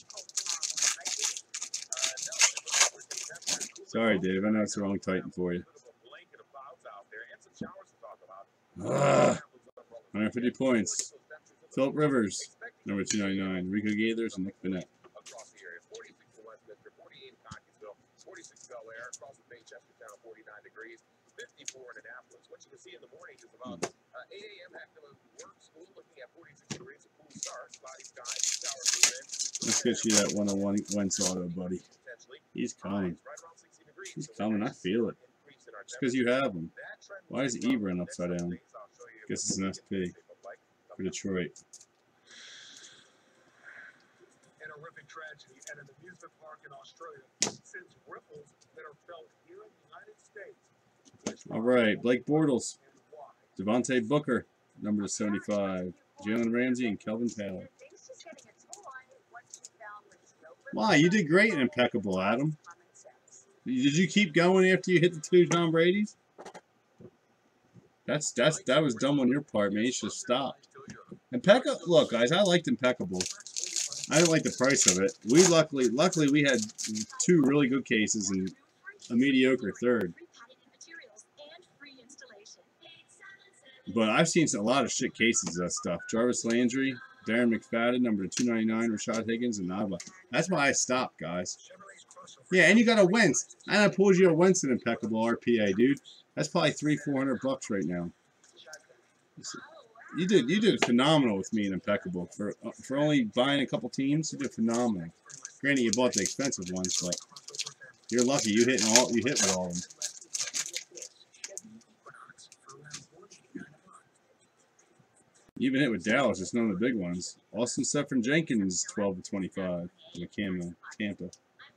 Sorry, Dave. I know it's the wrong Titan for you. Ugh. one hundred fifty points. Philip Rivers, number two ninety-nine. Rico Gaithers and Nick Bennett. fifty-four in Annapolis. What you can see in the morning is about uh, eight A M active work, school, looking at forty-six degrees, a cool start, cloudy skies, showers move in. Let's get you that one oh one Wentz auto, buddy. He's coming. He's coming. I feel it. Just because you have him. Why is Ebron upside down? Guess it's an S P for Detroit. An horrific tragedy at an amusement park in Australia sends ripples that are felt here in the United States. All right, Blake Bortles, Devontae Booker, number seventy-five, Jalen Ramsey, and Kelvin Taylor. Wow, you did great and impeccable, Adam. Did you keep going after you hit the two Tom Brady's? That's that's that was dumb on your part, man. You should have stopped. Impeccable. Look, guys, I liked impeccable. I didn't like the price of it. We luckily, luckily, we had two really good cases and a mediocre third. But I've seen a lot of shit cases of that stuff. Jarvis Landry, Darren McFadden, number two ninety-nine, Rashad Higgins, and Nava. That's why I stopped, guys. Yeah, and you got a Wentz. And I pulled you a Wentz in impeccable R P A, dude. That's probably three, four hundred bucks right now. You did, you did phenomenal with me in impeccable for for only buying a couple teams. You did phenomenal. Granted, you bought the expensive ones, but you're lucky. You hit all. You hit with all of them. You even hit with Dallas, just none of the big ones. Austin Seferian Jenkins, twelve to twenty-five, in the camo, Tampa.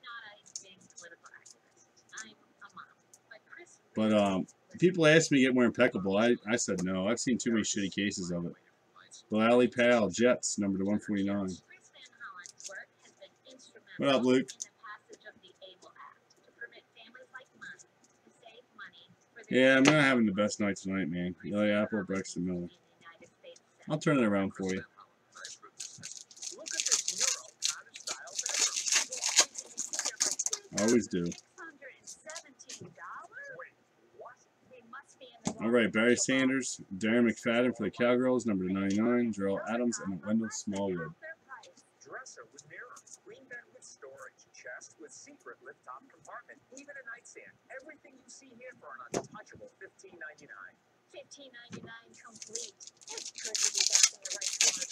But um, people asked me to get more impeccable. I, I said no. I've seen too many shitty cases of it. Bilal Powell, Jets, number to one forty-nine. What up, Luke? Yeah, I'm not having the best night tonight, man. Eli Apple, Braxton Miller. I'll turn it around for you. Always do. All right, Barry Sanders, Darren McFadden for the Cowgirls, number ninety-nine, Jarrell Adams, and Wendell Smallwood. Dresser with mirror, queen bed with storage, chest with secret lift top compartment, even a nightstand. Everything you see here for an untouchable fifteen ninety-nine. fifteen ninety-nine complete. It's good to be back in the right corner.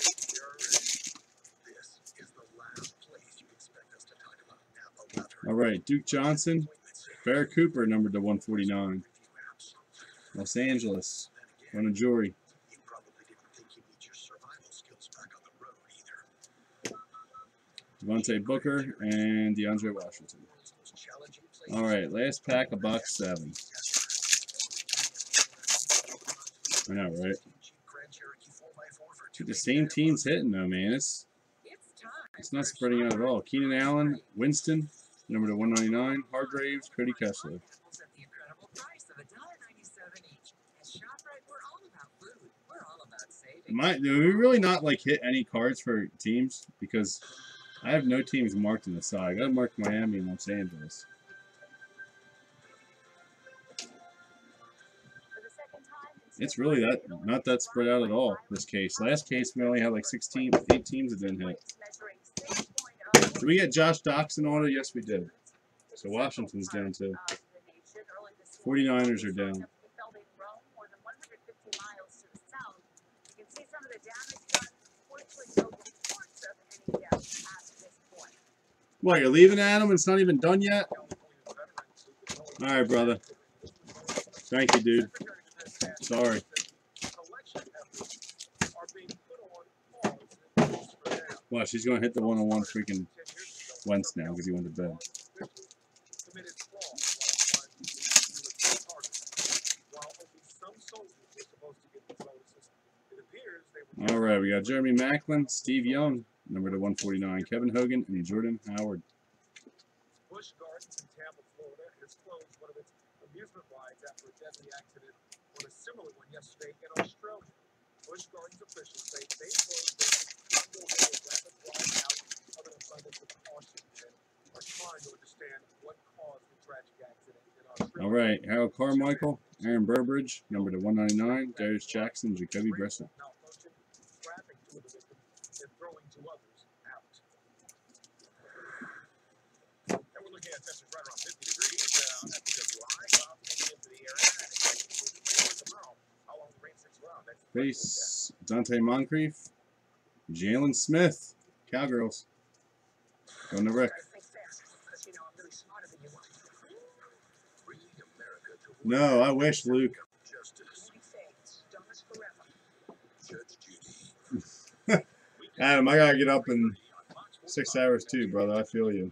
This is the last place you expect us to talk about Napa weather. All right, Duke Johnson, Barrett Cooper, number to one forty-nine. Los Angeles, on a jury. You probably didn't think you need your survival skills back on the road either. Devontae Booker and DeAndre Washington. All right, last pack of box seven. I know, right? The same team's hitting though, man. It's it's not spreading out at all. Keenan Allen, Winston, number to one ninety-nine. Hargraves, Cody Kessler. My, do we really not like hit any cards for teams? Because I have no teams marked in the side. I got to mark Miami and Los Angeles. It's really that not that spread out at all. This case, last case we only had like sixteen, eight teams that didn't hit. Did we get Josh Doxson auto? Yes, we did. So Washington's down too. forty-niners are down. What, you're leaving, Adam? It's not even done yet? All right, brother. Thank you, dude. Sorry. Watch, he's going to hit the one-on-one freaking Wentz now because he went to bed. All right, we got Jeremy Maclin, Steve Young, number to one forty-nine, Kevin Hogan, and Jordan Howard. Busch Gardens in Tampa, Florida has closed one of its amusement rides after a deadly accident on a similar one yesterday in Australia. Busch Gardens officials say they closed their one-day rapid ride out of an abundance of caution and are trying to understand what caused the tragic accident in Australia. All right, Harold Carmichael, Aaron Burbridge, number to one ninety-nine, Darius Jackson, Jacoby Brissett. And throwing two others out. And we're looking at temperatures right around fifty degrees uh, at the W I. Clouds into the area and expecting tomorrow. How long the rain sticks around? Base, Dante Moncrief, Jalen Smith, Cowgirls. Going to Rick. No, I wish, Luke. Adam, I gotta get up in six hours too, brother. I feel you.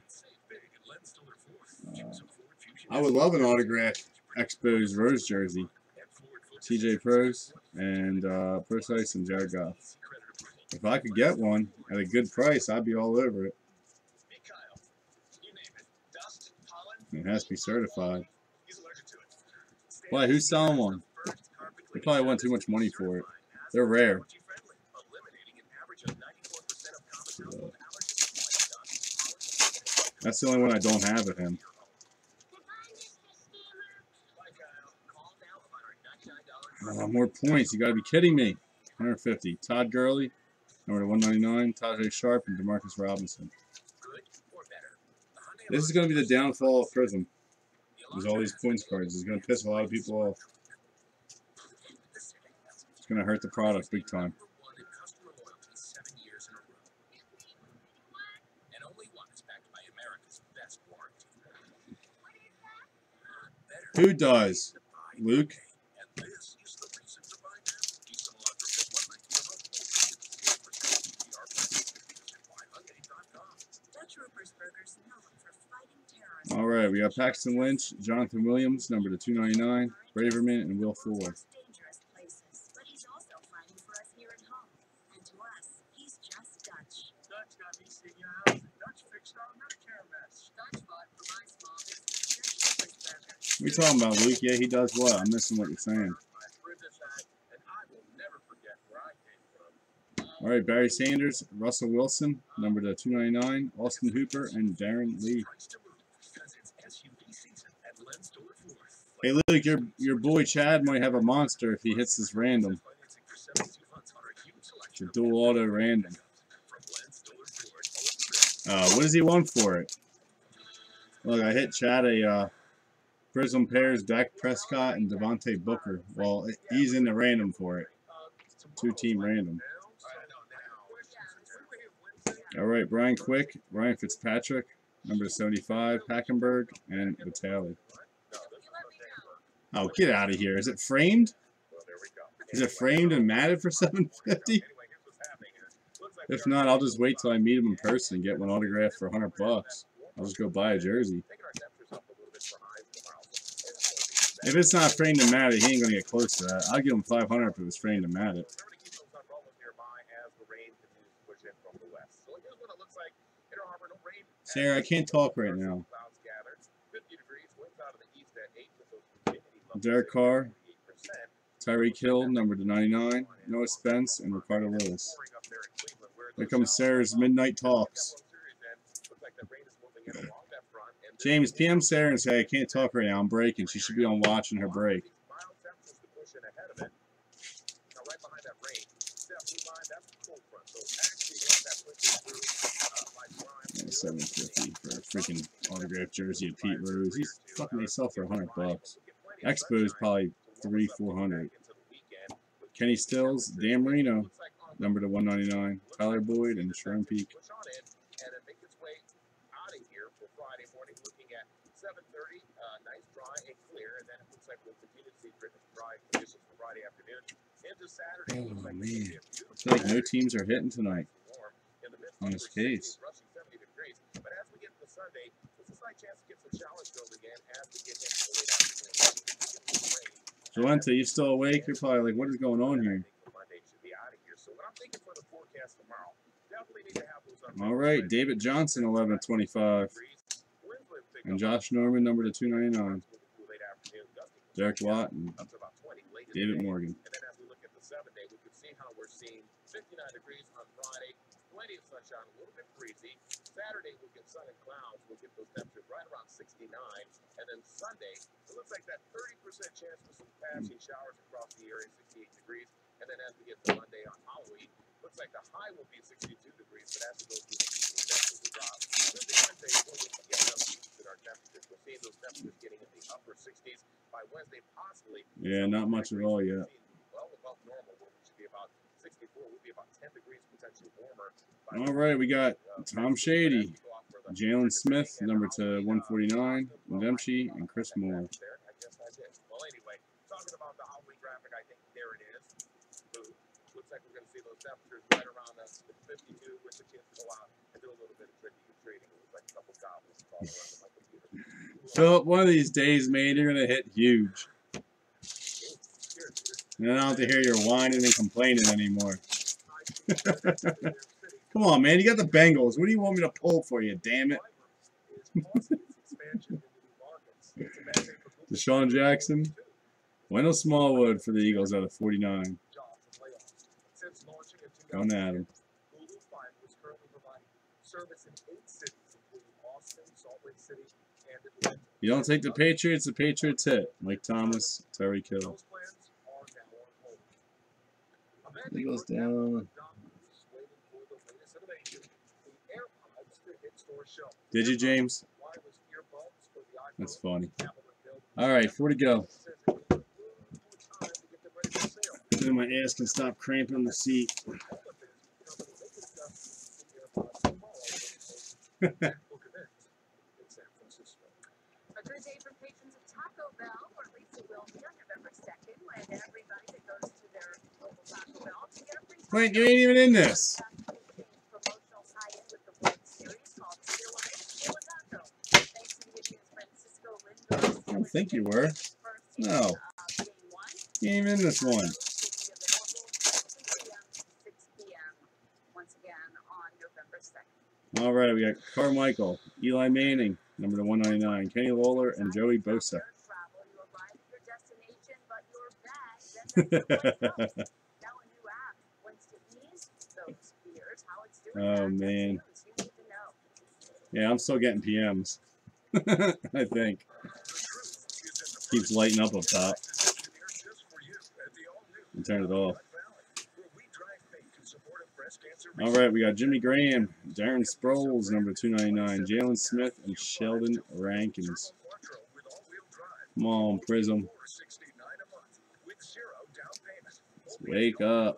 Uh, I would love an autograph Expos Rose jersey. T J Pros and uh, Precise and Jared Goff. If I could get one at a good price, I'd be all over it. It has to be certified. Why? Who's selling one? They probably want too much money for it. They're rare. Uh, that's the only one I don't have of him. Uh, more points. You got to be kidding me. one fifty. Todd Gurley, number to one ninety-nine. Tajay Sharp and Demarcus Robinson. This is going to be the downfall of Prism. There's all these points cards. It's going to piss a lot of people off. It's going to hurt the product big time. Who does? Luke? All right, we got Paxton Lynch, Jonathan Williams, number to two ninety-nine, Braverman, and Will Fuller. What are you talking about, Luke? Yeah, he does what? I'm missing what you're saying. All right, Barry Sanders, Russell Wilson, number to two ninety-nine, Austin Hooper, and Darren Lee. Hey, Luke, your your boy Chad might have a monster if he hits this random. It's a dual auto random. Uh, what does he want for it? Look, I hit Chad a uh, Prism pairs, Dak Prescott and Devontae Booker. Well, he's in the random for it. Two-team random. All right, Brian Quick, Ryan Fitzpatrick, number seventy-five, Hackenberg, and Vitale. Oh, get out of here. Is it framed? Is it framed and matted for seven fifty? If not, I'll just wait till I meet him in person and get one autographed for a hundred bucks. I'll just go buy a jersey. If it's not framed and matted, he ain't gonna get close to that. I'll give him five hundred if it was framed and matted. Sarah, I can't talk right now. Derek Carr, Tyreek Hill, number to ninety-nine, Noah Spence, and Ricardo Lewis. Here comes Sarah's Midnight Talks. James, P M Sarah and say, I can't talk right now, I'm breaking. She should be on watching her break. Yeah, seven fifty for a freaking autographed jersey of Pete Rose. He's fucking himself for a hundred bucks. Expo's probably three, four hundred. Kenny Stills, Dan Marino, number to one ninety-nine. Tyler Boyd and Sharon Peak. Oh man, I feel like no teams are hitting tonight on this case. Joenta, you still awake? You're probably like, what is going on here? All right, David Johnson, eleven twenty-five. And Josh Norman, number to two ninety-nine. Derek Watt and David Morgan. fifty-nine degrees on Friday, plenty of sunshine, a little bit breezy. Saturday we'll get sun and clouds, we'll get those temperatures right around sixty-nine. And then Sunday, it looks like that thirty percent chance for some passing showers across the area, sixty-eight degrees. And then as we get to Monday on Halloween, looks like the high will be sixty-two degrees, but as we go through the week, the temperatures will drop. Tuesday, Wednesday, we'll get another boost in our temperatures. We're seeing those temperatures getting in the upper sixties by Wednesday, possibly. Yeah, not much at all yet. Well, above normal, where we should be about sixty-four, will be about ten degrees potentially warmer. All right, we got Tom Shady, Jalen Smith, number to one forty-nine, Dempsey, and Chris Moore. Well, anyway, talking about the Halloween graphic, I think there it is. Looks like we're going to see those temperatures right around the fifty-two with the chance to go out and do a little bit of tricky trading. It looks like a couple goblins all around my computer. Philip, one of these days, man, you're going to hit huge. And I don't have to hear your whining and complaining anymore. Come on, man. You got the Bengals. What do you want me to pull for you, damn it? Deshaun Jackson. Wendell Smallwood for the Eagles out of forty-nine. Going at him. You don't take the Patriots, the Patriots hit. Mike Thomas, Tyreek Hill. Eagles down. Did you, James? That's funny. All right, four to go. Then my ass can stop cramping on the seat. A good day for patrons of Taco Bell, or at least it will be on November second, when everybody that goes to their local Taco Bell can get a free Clint, you ain't even in this. promotional tie-in with the World Series called Steal a Steal a Taco. Thanks to the Indians' Francisco Lindor. I don't think you were. No. You ain't even in this one. six p m once again on November second. All right, we got Carmichael, Eli Manning, number to one ninety-nine, Kenny Lawler, and Joey Bosa. Oh man. Yeah, I'm still getting P Ms. I think. Keeps lighting up up top. And turn it off. Alright, we got Jimmy Graham, Darren Sproles, number two ninety-nine, Jalen Smith, and Sheldon Rankins. Come on, Prism. Let's wake up.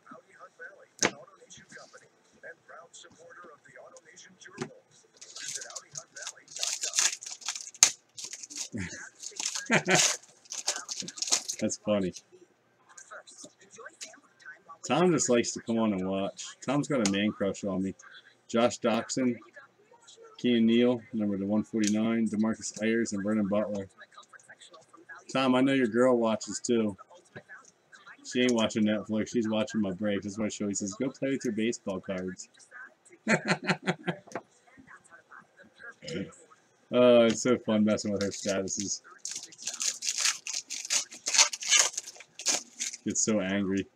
That's funny. Tom just likes to come on and watch. Tom's got a man crush on me. Josh Doxson, Keenan Neal, number to one forty-nine, DeMarcus Ayers, and Vernon Butler. Tom, I know your girl watches too. She ain't watching Netflix. She's watching my breaks. That's why she always says, go play with your baseball cards. Oh, it's so fun messing with her statuses. Gets so angry.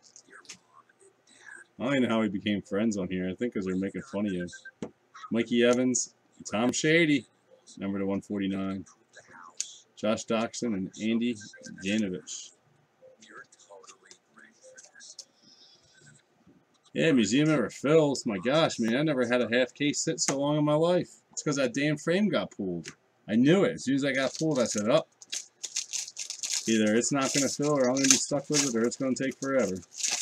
I don't even know how we became friends on here. I think because they're making fun of you. Mikey Evans, Tom Shady, number to one forty-nine. Josh Doxson and Andy Janovich. Yeah, museum ever fills. My gosh, man, I never had a half case sit so long in my life. It's because that damn frame got pulled. I knew it. As soon as I got pulled, I said, oh, either it's not going to fill or I'm going to be stuck with it or it's going to take forever.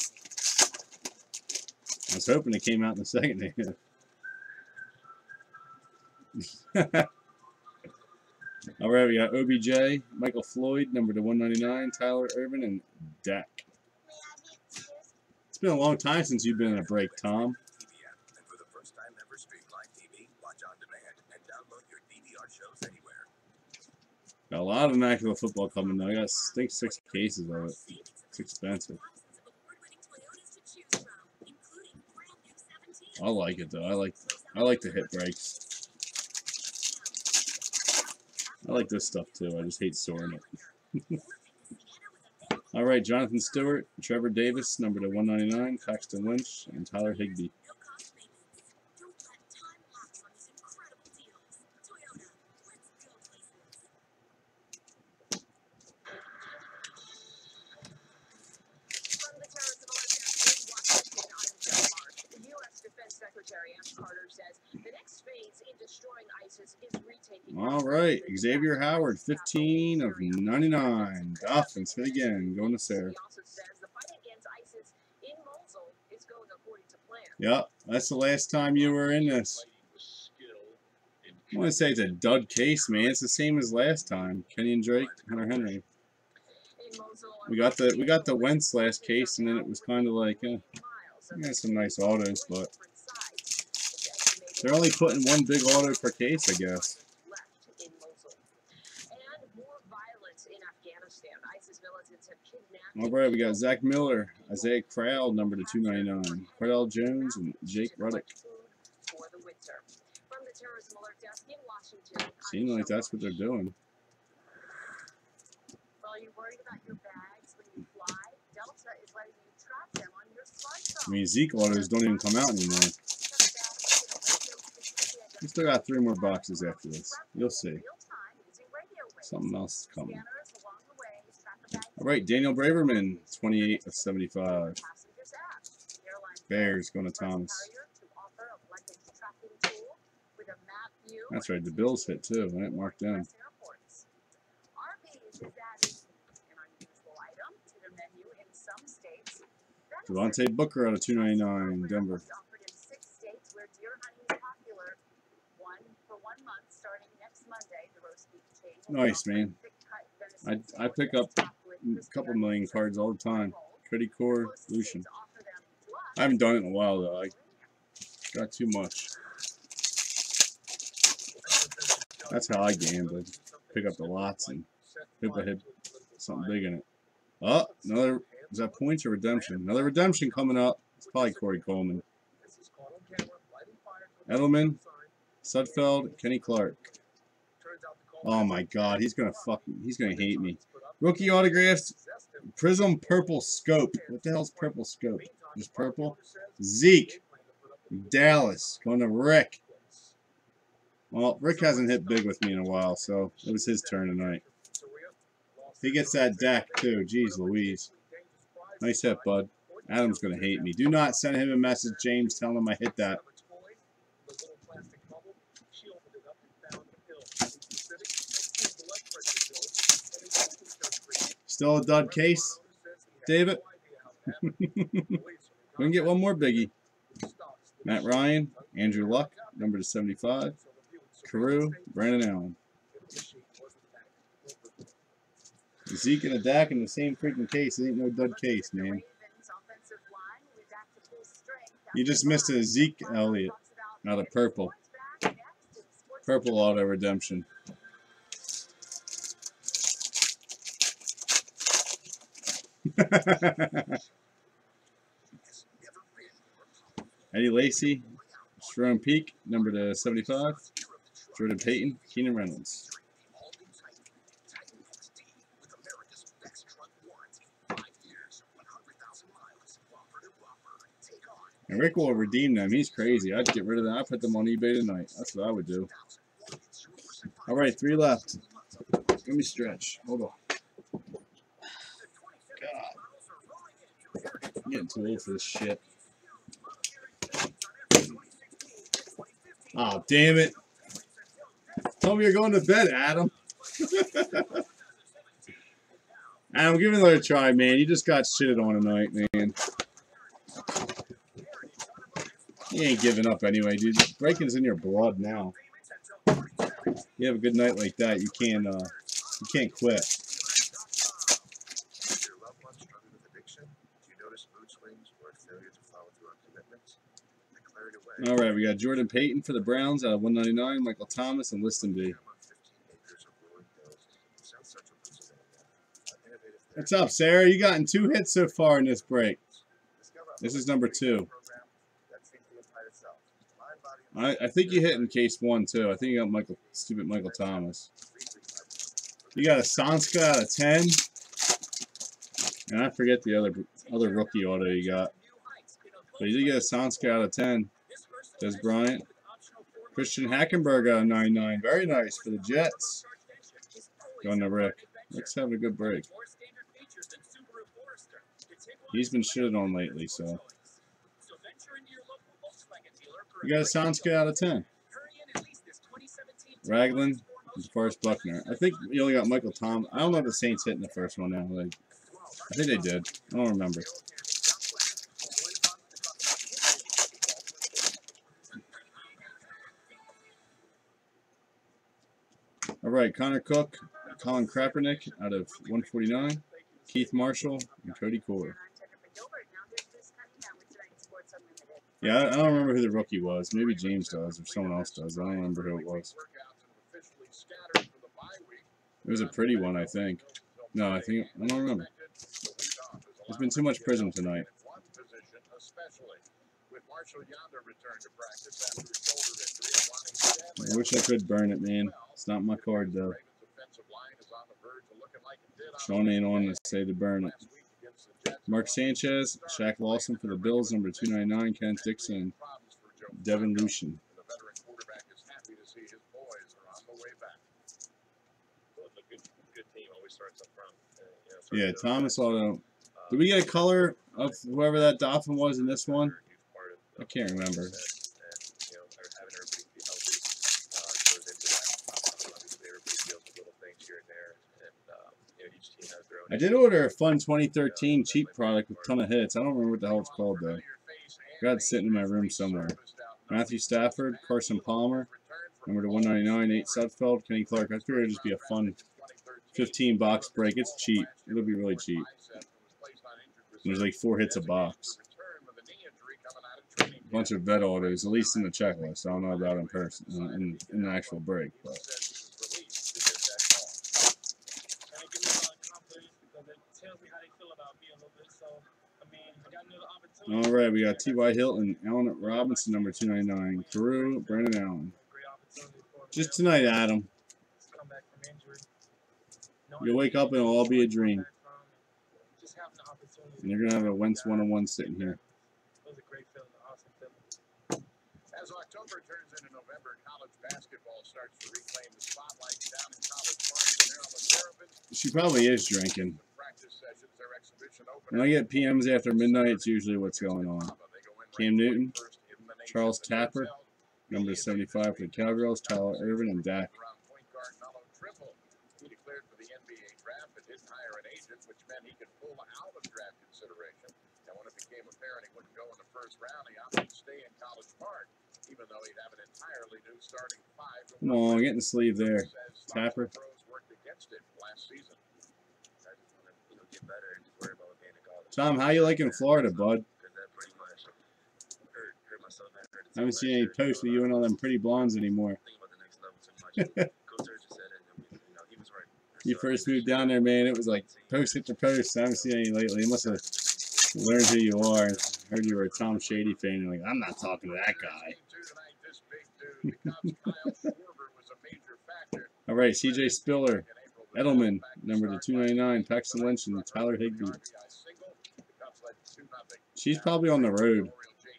I was hoping it came out in the second hand. All right, we got O B J, Michael Floyd, number to one ninety-nine, Tyler Irvin, and Dak. It's been a long time since you've been in a break, Tom. Got a lot of immaculate football coming though. I got, I think, six cases of it. It's expensive. I like it though. I like I like the hit breaks. I like this stuff too. I just hate storing it. All right, Jonathan Stewart, Trevor Davis, number to one ninety-nine, Paxton Lynch, and Tyler Higbee. All right, Xavier Howard, fifteen of ninety-nine. Dolphins hit again, going to Sarah. Yep, that's the last time you were in this. I want to say it's a dud case, man. It's the same as last time. Kenyon Drake, Hunter Henry. We got the we got the Wentz last case, and then it was kind of like, eh, yeah, some nice autos, but they're only putting one big auto per case, I guess. All right, we got Zach Miller, Isaiah Crowell, number to two ninety-nine, Cordell Jones, and Jake Ruddick. Seems like that's what they're doing. I mean, Zeke autos don't even come out anymore. We still got three more boxes after this. You'll see. Something else is coming. All right, Daniel Braverman, twenty-eight of seventy-five. Bears going to Thomas. That's right, the Bills hit too. I didn't mark down. Devontae Booker out of two ninety-nine, Denver. Nice, man. I, I pick up a couple million cards all the time. Cody Core, Lucian. I haven't done it in a while, though. I got too much. That's how I gamble. I just pick up the lots and hope I hit something big in it. Oh, another. Is that points or redemption? Another redemption coming up. It's probably Corey Coleman. Edelman, Sudfeld, Kenny Clark. Oh my God, he's gonna fucking, he's gonna hate me. Rookie autographs, Prism Purple Scope. What the hell's Purple Scope? Just purple. Zeke, Dallas, going to Rick. Well, Rick hasn't hit big with me in a while, so it was his turn tonight. He gets that deck too. Jeez Louise. Nice hit, bud. Adam's gonna hate me. Do not send him a message, James, telling him I hit that. Still a dud case, David? We can get one more biggie. Matt Ryan, Andrew Luck, number to seventy-five. Carew, Brandon Allen. Zeke and a Dak in the same freaking case. It ain't no dud case, man. You just missed a Zeke Elliott out of purple. Purple auto redemption. Eddie Lacy, Jerome Peak, number to seventy-five. Jordan Payton, Keenan Reynolds. And Rick will redeem them. He's crazy. I'd get rid of them. I'd put them on eBay tonight. That's what I would do. All right, three left. Let me stretch. Hold on. God. I'm getting too old for this shit. Oh, damn it. Tell me you're going to bed, Adam. Adam, give it another try, man. You just got shitted on tonight, man. You ain't giving up anyway, dude. Breaking's in your blood now. You have a good night like that, you can't, uh, you can't quit. All right, we got Jordan Payton for the Browns out of one ninety-nine, Michael Thomas, and Listenby. What's up, Sarah? You gotten two hits so far in this break. This is number two. I, I think you hit in case one, too. I think you got Michael, stupid Michael Thomas. You got a Sanska out of ten. And I forget the other other rookie auto you got. But you did get a Sanska out of ten. Des Bryant. Christian Hackenberg out of ninety-nine. Very nice for the Jets. Going to Rick. Rick's having a good break. He's been shitted on lately, so. You got a Sanska out of ten. Ragland and DeForest Buckner. I think you only got Michael Thomas. I don't know if the Saints hit in the first one now. Like, I think they did. I don't remember. All right, Connor Cook, Colin Kaepernick out of one forty-nine, Keith Marshall, and Cody Core. Yeah, I don't remember who the rookie was. Maybe James does, or someone else does. I don't remember who it was. It was a pretty one, I think. No, I think I don't remember. There's been too much Prism tonight. I wish I could burn it, man. It's not my card, though. Sean ain't on to say to burn it. Mark Sanchez, Shaq Lawson for the Bills, number two ninety-nine, Kenneth Dixon, Devin Lucien. Yeah, Thomas Auto. Did we get a color of whoever that Dolphin was in this one? I can't remember. I did order a fun twenty thirteen cheap product with a ton of hits. I don't remember what the hell it's called, though. Got it sitting in my room somewhere. Matthew Stafford, Carson Palmer, number to one ninety-nine, Nate Sudfeld, Kenny Clark. I figured it'd just be a fun fifteen box break. It's cheap. It'll be really cheap. And there's like four hits a box. A bunch of vet autos, at least in the checklist. I don't know about in person, in, in, in the actual break, but. All right, we got T Y Hilton, Allen Robinson, number two ninety-nine, Carew, Brandon Allen. Just tonight, Adam. You'll wake up and it'll all be a dream. Just having the opportunity. And you're going to have a Wentz one-on-one sitting here. It was a great feeling, an awesome feeling. As October turns into November, college basketball starts to reclaim the spotlight down in College Park. And there on the Terrapins, She probably is drinking. practice sessions, their exhibition When I opener. get P Ms after midnight, it's usually what's going on. Cam Newton, Charles Tapper, number seventy-five for the Cowgirls, Tyler Irvin, and Dak. He declared for the N B A draft but didn't hire an agent, which meant he could pull out of draft consideration. And when it became apparent he wouldn't go in the first round, he opted to stay in College Park, even though he'd have an entirely new starting five. Come on, get in the sleeve there. Tapper. Pros worked against it last season. I just want to, you know, get better and just worry about being in college. Tom, how you liking Florida, bud? Because that pretty much hurt, hurt myself and hurt the I haven't team seen any last year, posts so with you I and all them pretty blondes anymore. think about the next level too much. Coach Serge said it, and we, you know, he was right. You So, first moved down there, man, it was like post after post. I haven't seen any lately. You must have learned who you are. I heard you were a Tom Shady fan. You're like, I'm not talking to that guy. All right, C J Spiller, Edelman, number to two ninety-nine, Paxton Lynch, and Tyler Higbee. She's probably on the road.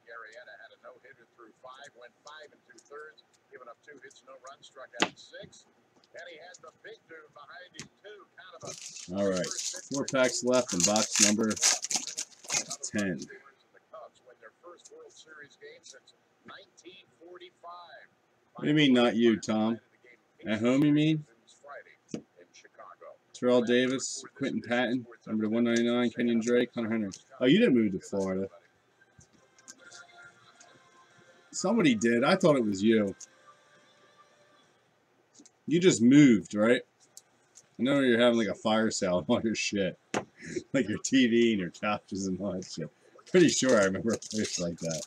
All right, four packs left in box number ten. What do you mean, not you, Tom? At home, you mean? Terrell Davis, Quentin Patton, number to one ninety-nine, Kenyon Drake, Hunter Henry. Oh, you didn't move to Florida. Somebody did. I thought it was you. You just moved, right? I know you're having like a fire sale and all your shit. Like your T V and your couches and all that shit. Pretty sure I remember a place like that.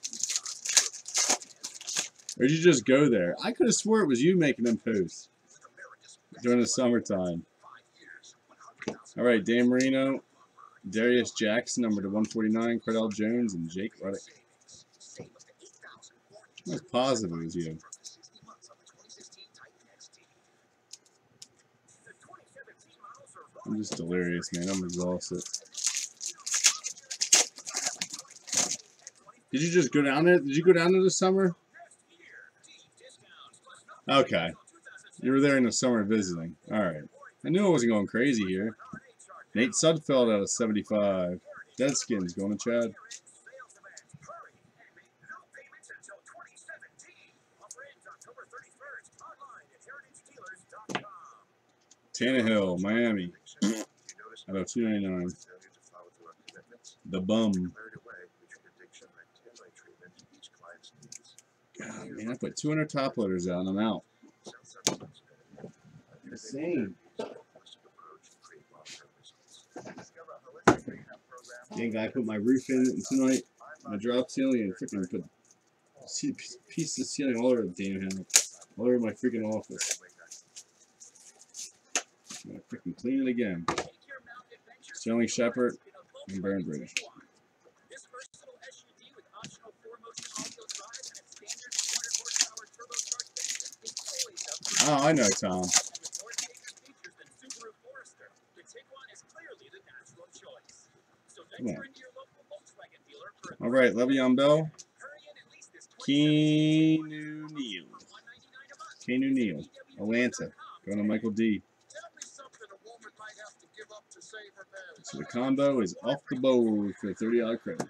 Or did you just go there? I could have swore it was you making them posts during the summertime. All right, Dan Marino, Darius Jackson, number to one forty-nine, Cardell Jones, and Jake Ruddick. I was positive it was you. I'm just delirious, man. I'm exhausted. Did you just go down there? Did you go down there this summer? Okay. You were there in the summer visiting. All right. I knew I wasn't going crazy here. Nate Sudfeld out of seventy-five. Deadskins going to Chad. Tannehill, Miami. Out of two ninety-nine. The bum. God, man, I put two hundred top loaders out and I'm out. Insane. Dang, I put my roof in tonight. My drop ceiling and freaking put a piece of ceiling all over the damn house. All over my freaking office. I'm gonna freaking clean it again. Sterling Shepard and Burnbridge. Oh, I know, Tom. Come on. All right, Le'Veon Bell. Keanu Neal. Keanu Neal. Atlanta. Going to Michael D. So the combo is off the board for a thirty dollar credit.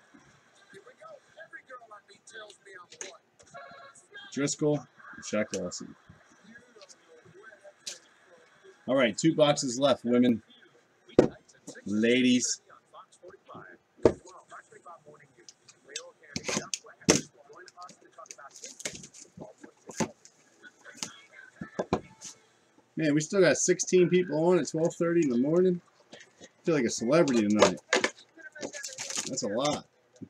Driscoll and Shaq Lawson. All right, two boxes left, women. Ladies. Man, we still got sixteen people on at twelve thirty in the morning. I feel like a celebrity tonight. That's a lot.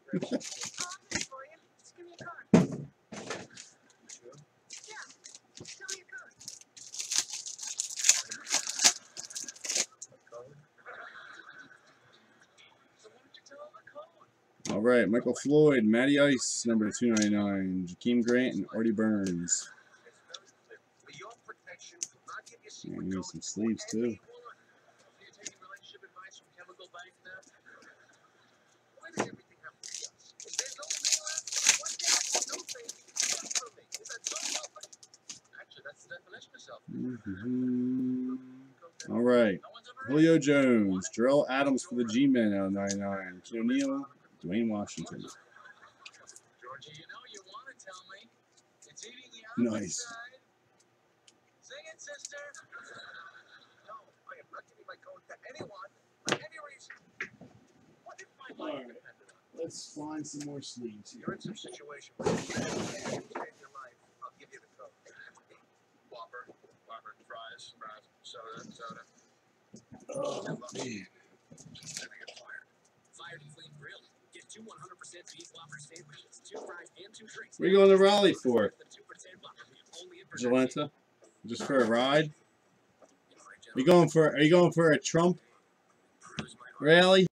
All right, Michael Floyd, Matty Ice, number two ninety-nine, Jakeem Grant, and Artie Burns. Yeah, we need some sleeves too. some chemical bank now? Why did everything have to be us? Is there no me left? One day, no thing, just for me. Is that so selfish? Actually, that's the definition of selfish. Mm-hmm. All right. No one's ever Julio Jones, Jarrell Adams for the G-Men out of ninety-nine. Keanu Neal, Dwayne Washington. Georgie, you know you want to tell me. It's eating the apple Nice. side. Sing it, sister. No, I am not giving my code to anyone for any reason. What if my life Alright. depended on it? Let's find some more sleeves You're in some situation where you can save your life. I'll give you the code. Whopper, Whopper, fries, fries, soda, soda. Oh, man. Then I get fired. Fired and Flame Grill. Get two one hundred percent beef Whopper sandwiches, two fries, and two drinks. What are you going to Raleigh for? The two percent Whopper meal only in Jolenta? Just for a ride? You know, I Are you going for are you going for a Trump cruise my heart. rally?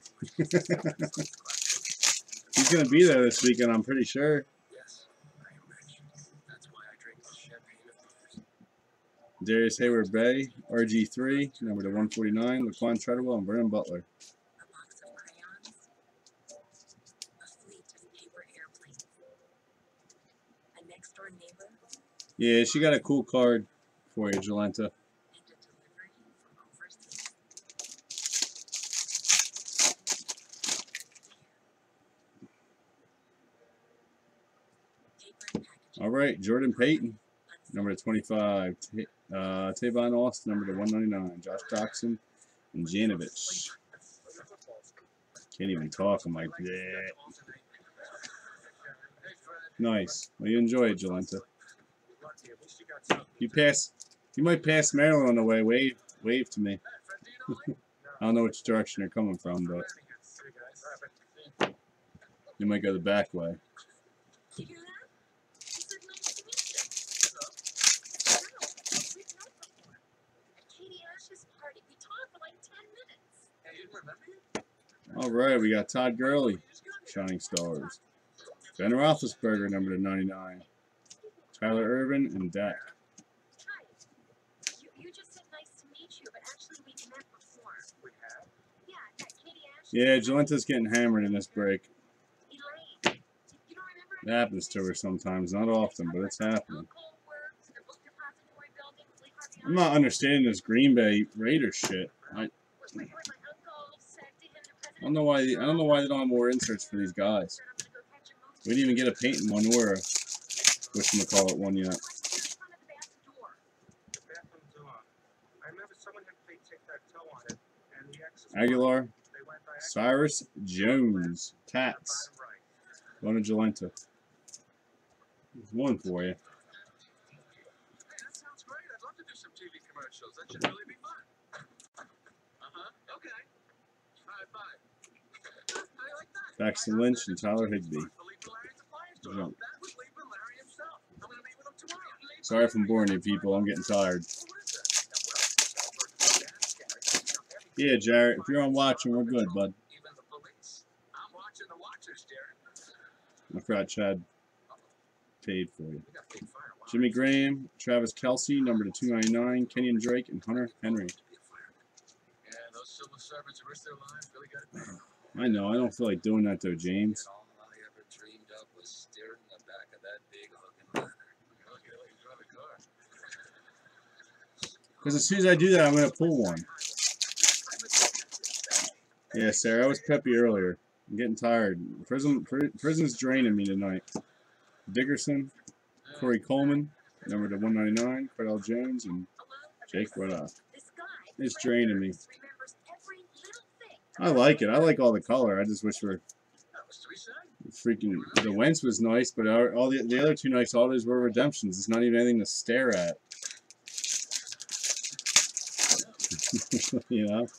He's gonna be there this weekend, I'm pretty sure. Yes, I am rich. That's why I drink the champagne of beers. Darius Hayward Bay, R G three, number to one forty-nine, Laquan Treadwell, and Vernon Butler. A box of crayons, a fleet of paper airplanes, a next door neighbor, Yeah, she got a cool card for you, Jolenta. and a delivery from overseas. Paper and packaging. All right, Jordan Payton, Let's number to twenty-five. Ta- Uh, Tavon Austin, number to one ninety-nine. Josh Doxson and Janovich. Can't even talk. I'm like, yeah. Nice. Well, you enjoy it, Jolenta. You pass. You might pass Maryland on the way. Wave, wave to me. I don't know which direction you're coming from, but you might go the back way. You hear that? He said nice to meet you. No, we've met before. At Katie Ash's party, we talked for like ten minutes. Hey, you remember you? All right, we got Todd Gurley, Shining Stars. Ben Roethlisberger, number to ninety-nine. Tyler Irvin and Dak. Hi. You, you just said nice to meet you, but actually we've met before. We have. Yeah, at Katie Ash's Yeah, party. Jolenta's getting hammered in this break. Elaine, you don't remember It happens to her sometimes, not often, but it's happening. Uncle works at the book depository building, Lee Harvey I'm not Oswald. understanding this Green Bay Raiders shit. I, Was my, when my uncle said to him, the president I don't know why. I don't know why they don't have more inserts for these guys. said, I'm gonna go catch a moose. We didn't even get a Peyton one or a whatchamacallit one yet. What's there in front of the back door? The bathroom door. I remember someone had played tic-tac-toe on it, and the X's Aguilar, they went diagonal Cyrus Jones, to the Tats, bottom right. going to Jolenta. There's one for you. Hey, that sounds great. I'd love to do some T V commercials. That should really be fun. Uh-huh. Okay. All right, bye. I like that. Paxton Lynch and Tyler Higbee. Philippe Larry's appliance store. Jump. That was Philippe Larry himself. I'm gonna meet with him tomorrow. Sorry if I'm boring you people. I'm getting tired. Who is that? Yeah, Jarrett. If you're on watching, we're good, bud. Even the police. I'm watching the watchers, Jared. I forgot Chad paid for you. We got big fire. Wow. Jimmy Graham, Travis Kelsey, number to two ninety-nine. Kenyon Drake and Hunter Henry. Yeah, those civil servants who risk their lives really got it bad. I know. I don't feel like doing that though, James. And all I ever dreamed of was steering the back of that big hooking ladder. Look at you drive a car. Because as soon as I do that, I'm going to pull one. Yeah, Sarah, I was peppy earlier. I'm getting tired. Prison, pri- prison's draining me tonight. Dickerson, Corey Coleman, number to one ninety-nine. Cordell Jones and Jake Rudolph. This guy, It's draining me. remembers every little thing. I like it. I like all the color. I just wish for That was three cents. freaking the Wentz was nice, but our, all the the other two nice autos were redemptions. It's not even anything to stare at. You know.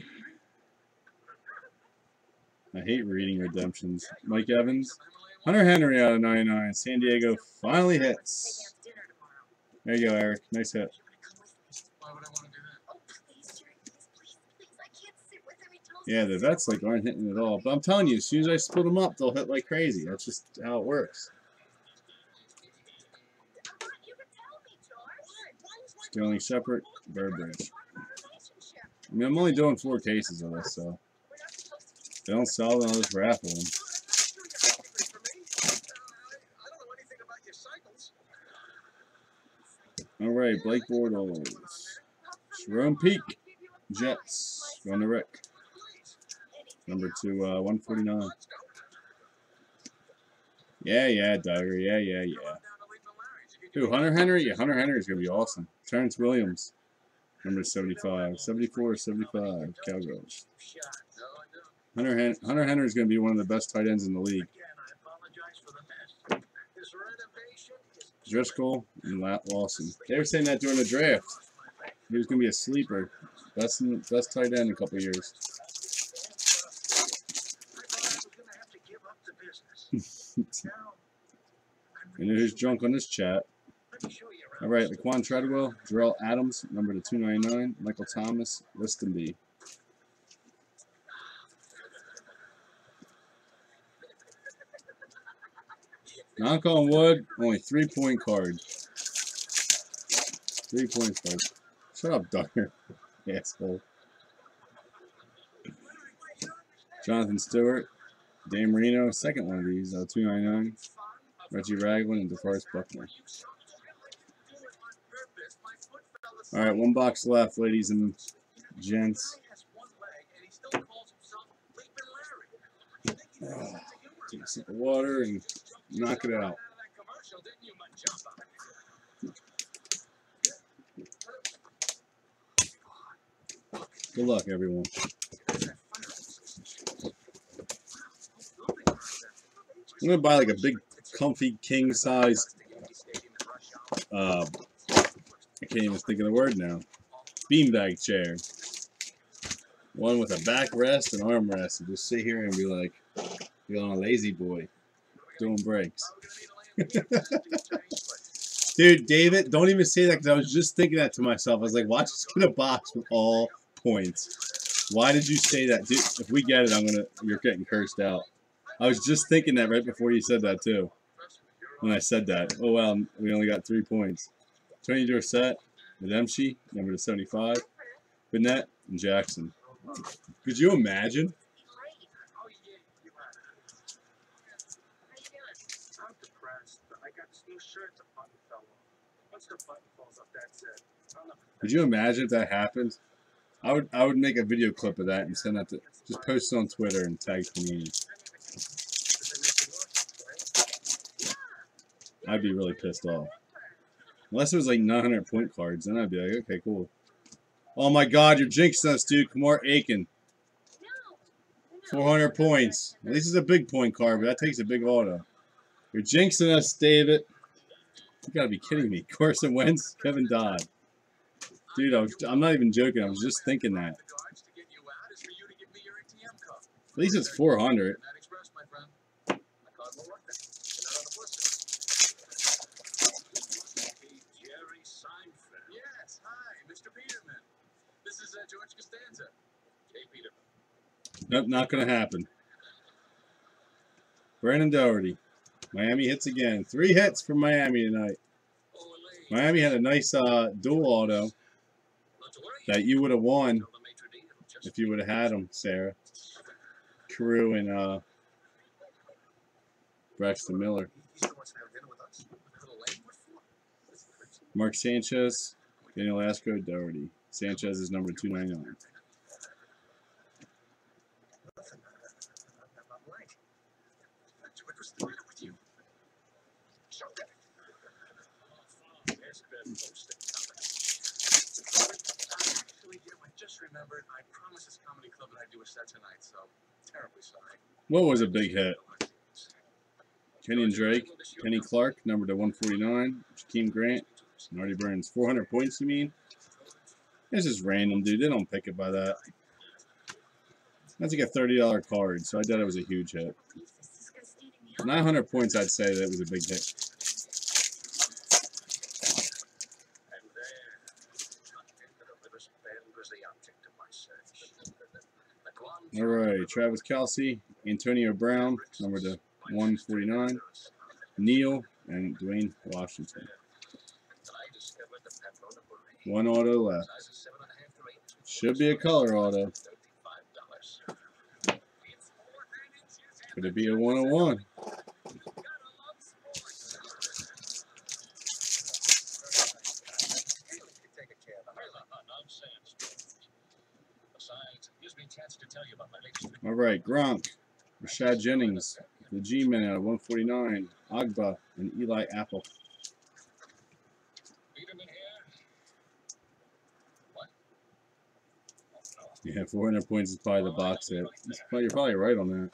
I hate reading redemptions. Mike Evans, Hunter Henry out of ninety-nine. San Diego finally Take hits. out dinner tomorrow. There you go, Eric. Nice hit. You wanna come with me? Why would I want to do that? Oh, please, Jerry, please, please, please. I can't sit with him. He tells Yeah, me the so vets like aren't hitting at all. But I'm telling you, as soon as I split them up, they'll hit like crazy. That's just how it works. I'm not- You can tell me, George. Why? Why was my Sterling Shepard, Burbridge. part of our relationship? I mean, I'm only doing four cases of this, so if they don't sell them, I'll just raffle them. All right, Blake Bortles, Jerome Peak, Jets, going to Rick. Number two, uh, one forty-nine. Yeah, yeah, Duggar. Yeah, yeah, yeah. Who, Hunter Henry? Yeah, Hunter Henry is going to be awesome. Terrence Williams, number seventy-five. seventy-four, seventy-five, Cowgirls. Hunter, Hen Hunter Henry is going to be one of the best tight ends in the league. Driscoll and Lat Lawson. They were saying that during the draft. He was going to be a sleeper. Best, in, best tight end in a couple of years. And who's drunk on this chat? All right, Laquan Treadwell, Jarrell Adams, number to two ninety-nine, Michael Thomas, Listenby. Knock on wood, only three point card. Three point card. Shut up, Duggar. Asshole. Jonathan Stewart, Dame Marino, second one of these, uh, two ninety-nine. Reggie Ragland and DeForest Buckner. All right, one box left, ladies and gents. Oh, take a sip of water and knock it out. Good luck, everyone. I'm gonna buy like a big, comfy, king-sized. Uh, I can't even think of the word now. Beanbag chair. One with a backrest and armrest, and just sit here and be like, feeling a lazy boy, doing breaks. Dude, David, don't even say that because I was just thinking that to myself. I was like, watch us get a box with all points. Why did you say that, dude? If we get it, I'm gonna. You're getting cursed out. I was just thinking that right before you said that too. When I said that, oh well, we only got three points. Tony Dorsett, Medemshi, number to seventy-five, Bennett, and Jackson. Could you imagine? Could you imagine if that happened? I would I would make a video clip of that and send that to just post it on Twitter and tag Panini. I'd be really pissed off. Unless it was like nine hundred point cards, then I'd be like, okay, cool. Oh my God, you're jinxing us, dude. Kamar Aiken. four hundred points. At least it's a big point card, but that takes a big auto. You're jinxing us, David. You gotta be kidding me. Carson Wentz, Kevin Dodd. Dude, I was, I'm not even joking. I was just thinking that. At least it's four hundred. Yes, hi, Mister Peterman. This is uh, George Costanza. Jay Peterman. Nope, not going to happen. Brandon Doherty. Miami hits again. Three hits from Miami tonight. Miami had a nice uh, dual auto that you would have won if you would have had them, Sarah. Carew and uh, Braxton Miller. Mark Sanchez, Daniel Asco, Doherty. Sanchez is number two ninety-nine. Remembered, I promised this comedy club that I'd do a set tonight, so terribly sorry. What was a big hit? Kenyon Drake, Kenny Clark, number to one forty-nine. Jakeem Grant, Artie Burns. four hundred points, you mean? It's just random, dude. They don't pick it by that. That's like a thirty dollar card, so I doubt it was a huge hit. nine hundred points, I'd say that it was a big hit. All right, Travis Kelce, Antonio Brown, number to one forty-nine. Neal and Dwayne Washington. One auto left. Should be a color auto. Could it be a one oh one? All right, Gronk, Rashad Jennings, the G-Men out of one forty-nine, Agba, and Eli Apple. Yeah, four hundred points is probably the box hit. It's probably, you're probably right on that.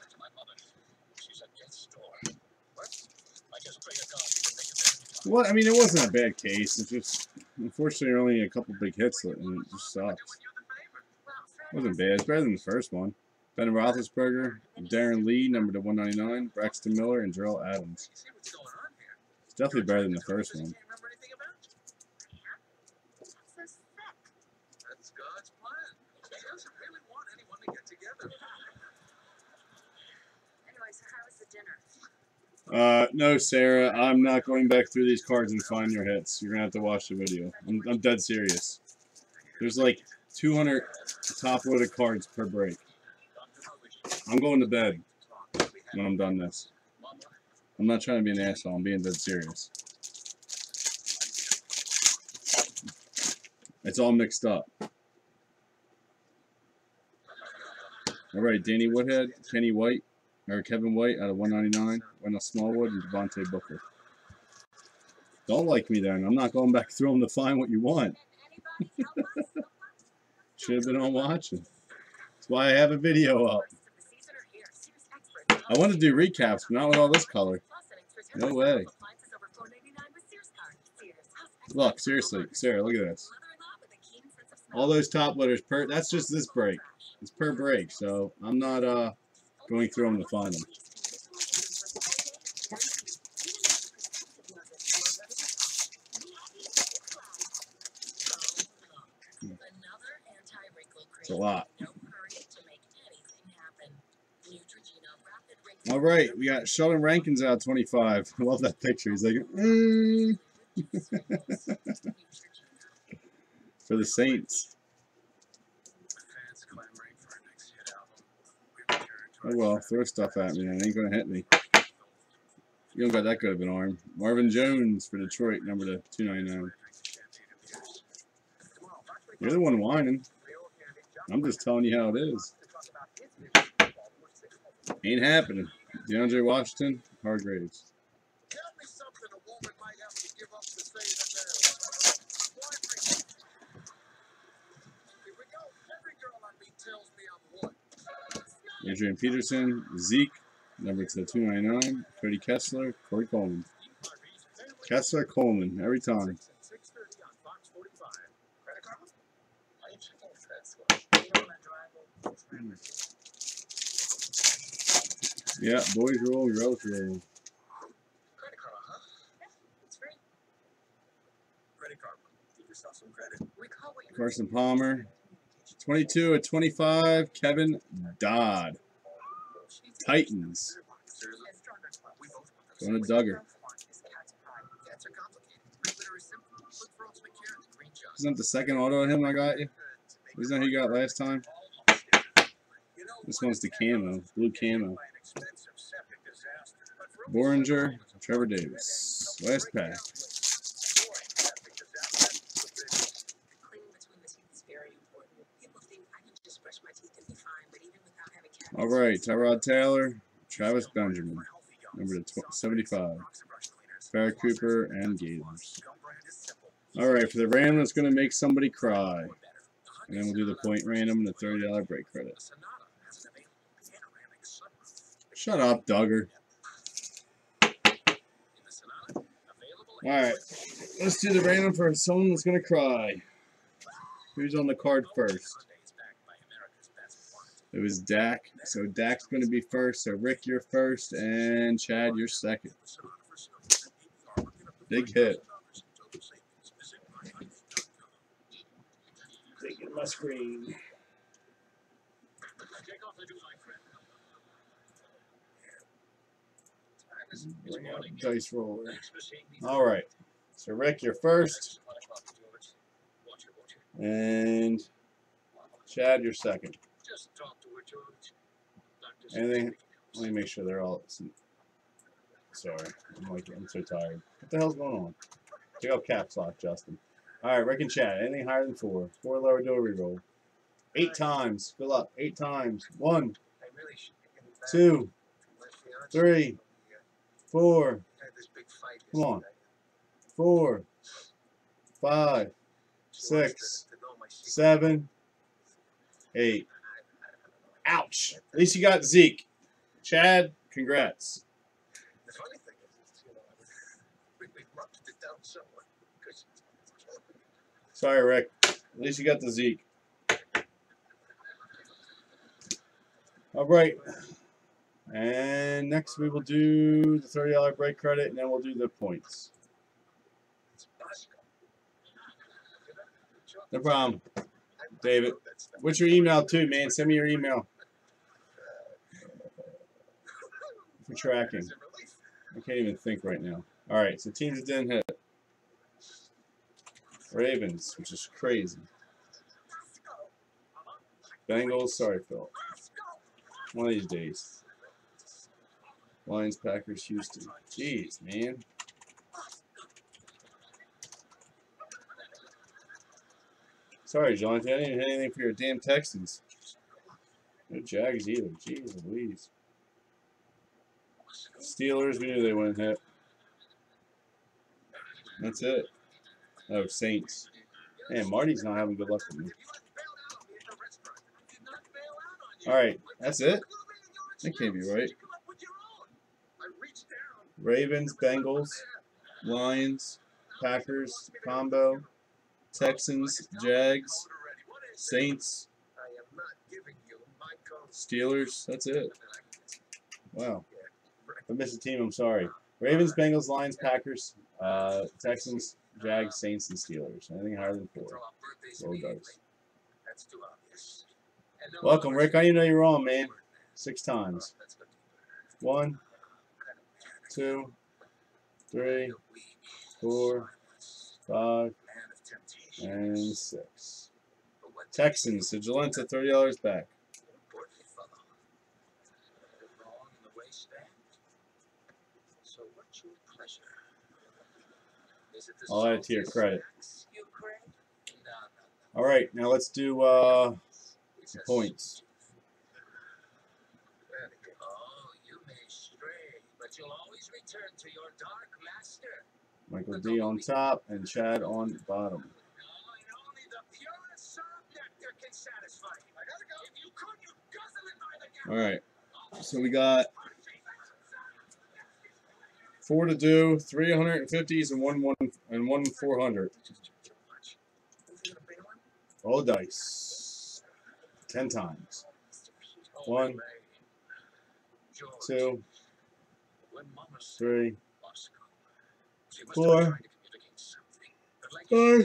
What? I mean, it wasn't a bad case. It's just, unfortunately, only a couple big hits, and it just sucks. It wasn't bad. It's better than the first one. Ben Roethlisberger, Darren Lee, number to one ninety-nine, Braxton Miller, and Jarrell Adams. It's definitely better than the first one. That's God's plan. He doesn't really want anyone to get together. Anyways, how was the dinner? Uh, no, Sarah, I'm not going back through these cards and find your hits. You're going to have to watch the video. I'm, I'm dead serious. There's like two hundred top-loaded cards per break. I'm going to bed when I'm done this. I'm not trying to be an asshole. I'm being dead serious. It's all mixed up. All right, Danny Woodhead, Kenny White, or Kevin White out of one ninety-nine, Wendell Smallwood, and Devontae Booker. Don't like me then. I'm not going back through them to find what you want. Should have been on watching. That's why I have a video up. I want to do recaps, but not with all this color. No way. Look, seriously, Sarah, look at this. All those top loaders per, that's just this break. It's per break, so I'm not uh going through them to find them. It's a lot. All right, we got Sheldon Rankins out twenty-five. I love that picture. He's like, mm. For the Saints. Oh well, throw stuff at me. It ain't gonna hit me. You don't got that good of an arm. Marvin Jones for Detroit, number to two ninety-nine. You're the one whining. I'm just telling you how it is. Ain't happening. DeAndre Washington, Hargraves. Tell me something a woman might have to give up to say that they're Here we go. Every girl I meet tells me I'm what? Adrian Peterson, Zeke, number to two ninety-nine, Cody Kessler, Corey Coleman. Kessler, Coleman, every time. six thirty on Fox forty-five. Credit card? Yeah, boys roll, girls roll. Credit card, huh? It's free. Credit card. Give yourself some credit. Recall what you Carson Palmer, twenty-two at twenty-five, Kevin Dodd. Titans. Going to Duggar. Isn't that the second auto of him I got you? Isn't that who you got last time? This one's the camo, blue camo. Boringer, Trevor Davis. Last pack. All right, Tyrod Taylor, Travis Benjamin, number to seventy-five. Farrah Cooper and Gators. All right, for the random, it's going to make somebody cry. And then we'll do the point random and the thirty dollar break credit. Shut up, Duggar. All right, let's do the random for someone that's going to cry. Who's on the card first? It was Dak. So Dak's going to be first. So Rick, you're first. And Chad, you're second. Big hit. Taking my screen. Dice roller. All right. So Rick, you're first. And Chad, you're second. Just talk to her, George. Doctor Anything? Let me make sure they're all. Sorry, I'm like I'm so tired. What the hell's going on? Check out caps lock, Justin. All right, Rick and Chad. Anything higher than four? Four lower do a reroll. Eight times. Good luck. Eight times. One, I really should be getting back two, to my fiance. three, four. We had this big fight Come on. yesterday. Four, five, She wants six, to, to know my secret. seven, eight. Ouch. At least you got Zeke. Chad, congrats. The funny thing is, you know, we, we rubbed it down somewhere. 'Cause- Sorry, Rick. At least you got the Zeke. All right. And next we will do the thirty dollar break credit, and then we'll do the points. It's Bosco. No problem. I- I David. know that's not- What's your email too, man? Send me your email for tracking. It's a relief. I can't even think right now. All right, so teams that didn't hit. Ravens, which is crazy. Bengals, sorry, Phil. One of these days. Lions, Packers, Houston. Jeez, man. Sorry, Jonathan. I didn't even hit anything for your damn Texans. No Jags either. Jeez Louise. Steelers, we knew they wouldn't hit. That's it. Oh, Saints. Man, Marty's not having good luck with me. Alright, that's it? That can't be right. Ravens, Bengals, Lions, Packers, combo, Texans, Jags, Saints, Steelers. That's it. Wow. If I missed a team, I'm sorry. Ravens, Bengals, Lions, Packers, uh, Texans, Jags, Saints, and Steelers. Anything higher than four. Roll dice. Welcome, Rick. I didn't know you were on, man. Six times. One, two, three, four, five, and six. Texans, so Jalenta, thirty dollars back. I'll add it to your credit. All right, now let's do uh, the points. Oh, you may stray, but you'll always return to your dark master. Michael D on top and Chad on the bottom. Oh, and only the purest syrup nectar can satisfy you. I gotta go. If you could, you'd guzzle it by the gallon. All right, so we got four to do, three hundred fifties and one one and one four hundred. Roll dice. Ten times. One, two, three, four, five,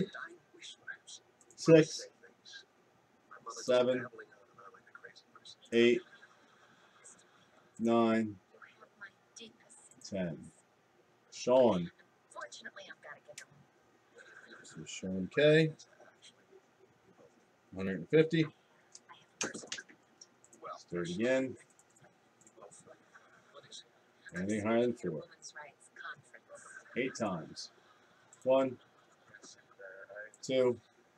six, seven, eight, nine, ten. Sean. Fortunately, I've got to get So home. Sean K. one hundred fifty. Let's do it again. Anything higher than four. Women's Rights Conference. Eight times. One, two,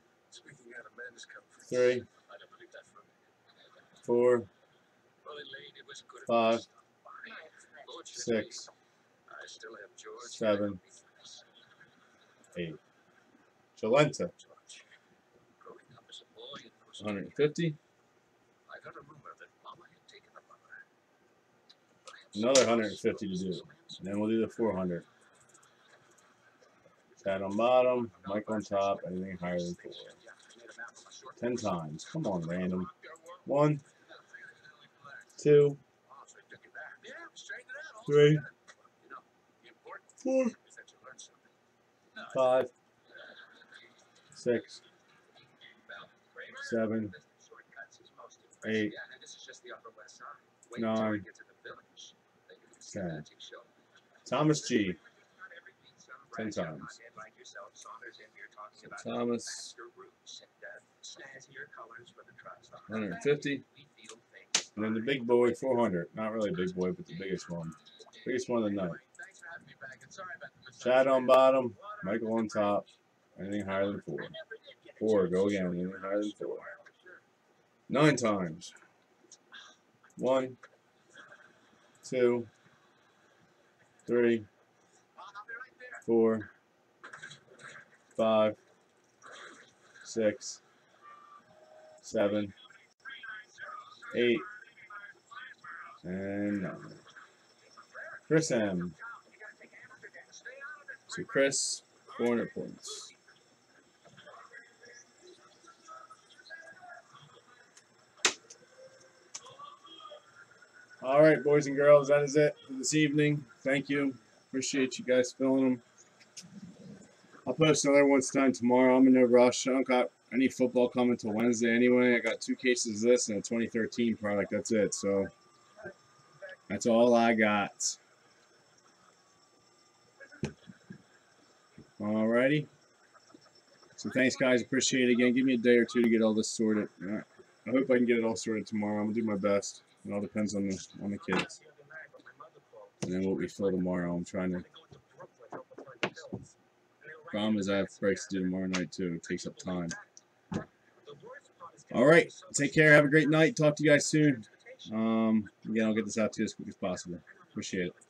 three, four, five, six, seven, eight. Jalenta. one hundred fifty. Another one hundred fifty to do. And then we'll do the four hundred. Chad on bottom, Mike on top, anything higher than four. Ten times. Come on, random. One, two, three, four, five, six, seven, eight, nine, ten. Thomas G. Ten times. So Thomas snazzier colors for the truck stop. one hundred fifty. And then the big boy, four hundred. Not really a big boy, but the biggest one. Biggest one of the night. Thanks for having me back. And sorry about the Chad on bottom, Michael on top. Anything higher than four. Four, go again. Anything higher than four. Nine times. One, two, three, four, five, six, seven, eight, and nine. Chris M. So Chris, four hundred points. All right, boys and girls, that is it for this evening. Thank you. Appreciate you guys filling them. I'll post another one sometime tomorrow. I'm in no rush. I don't got any football coming till Wednesday anyway. I got two cases of this and a twenty thirteen product. That's it. So that's all I got. All righty. So thanks, guys. Appreciate it again. Give me a day or two to get all this sorted. I hope I can get it all sorted tomorrow. I'm gonna do my best. It all depends on the on the kids. And then what we fill tomorrow. I'm trying to. Problem is I have breaks to do tomorrow night too. It takes up time. All right. Take care. Have a great night. Talk to you guys soon. Um, again, I'll get this out to you as quick as possible. Appreciate it.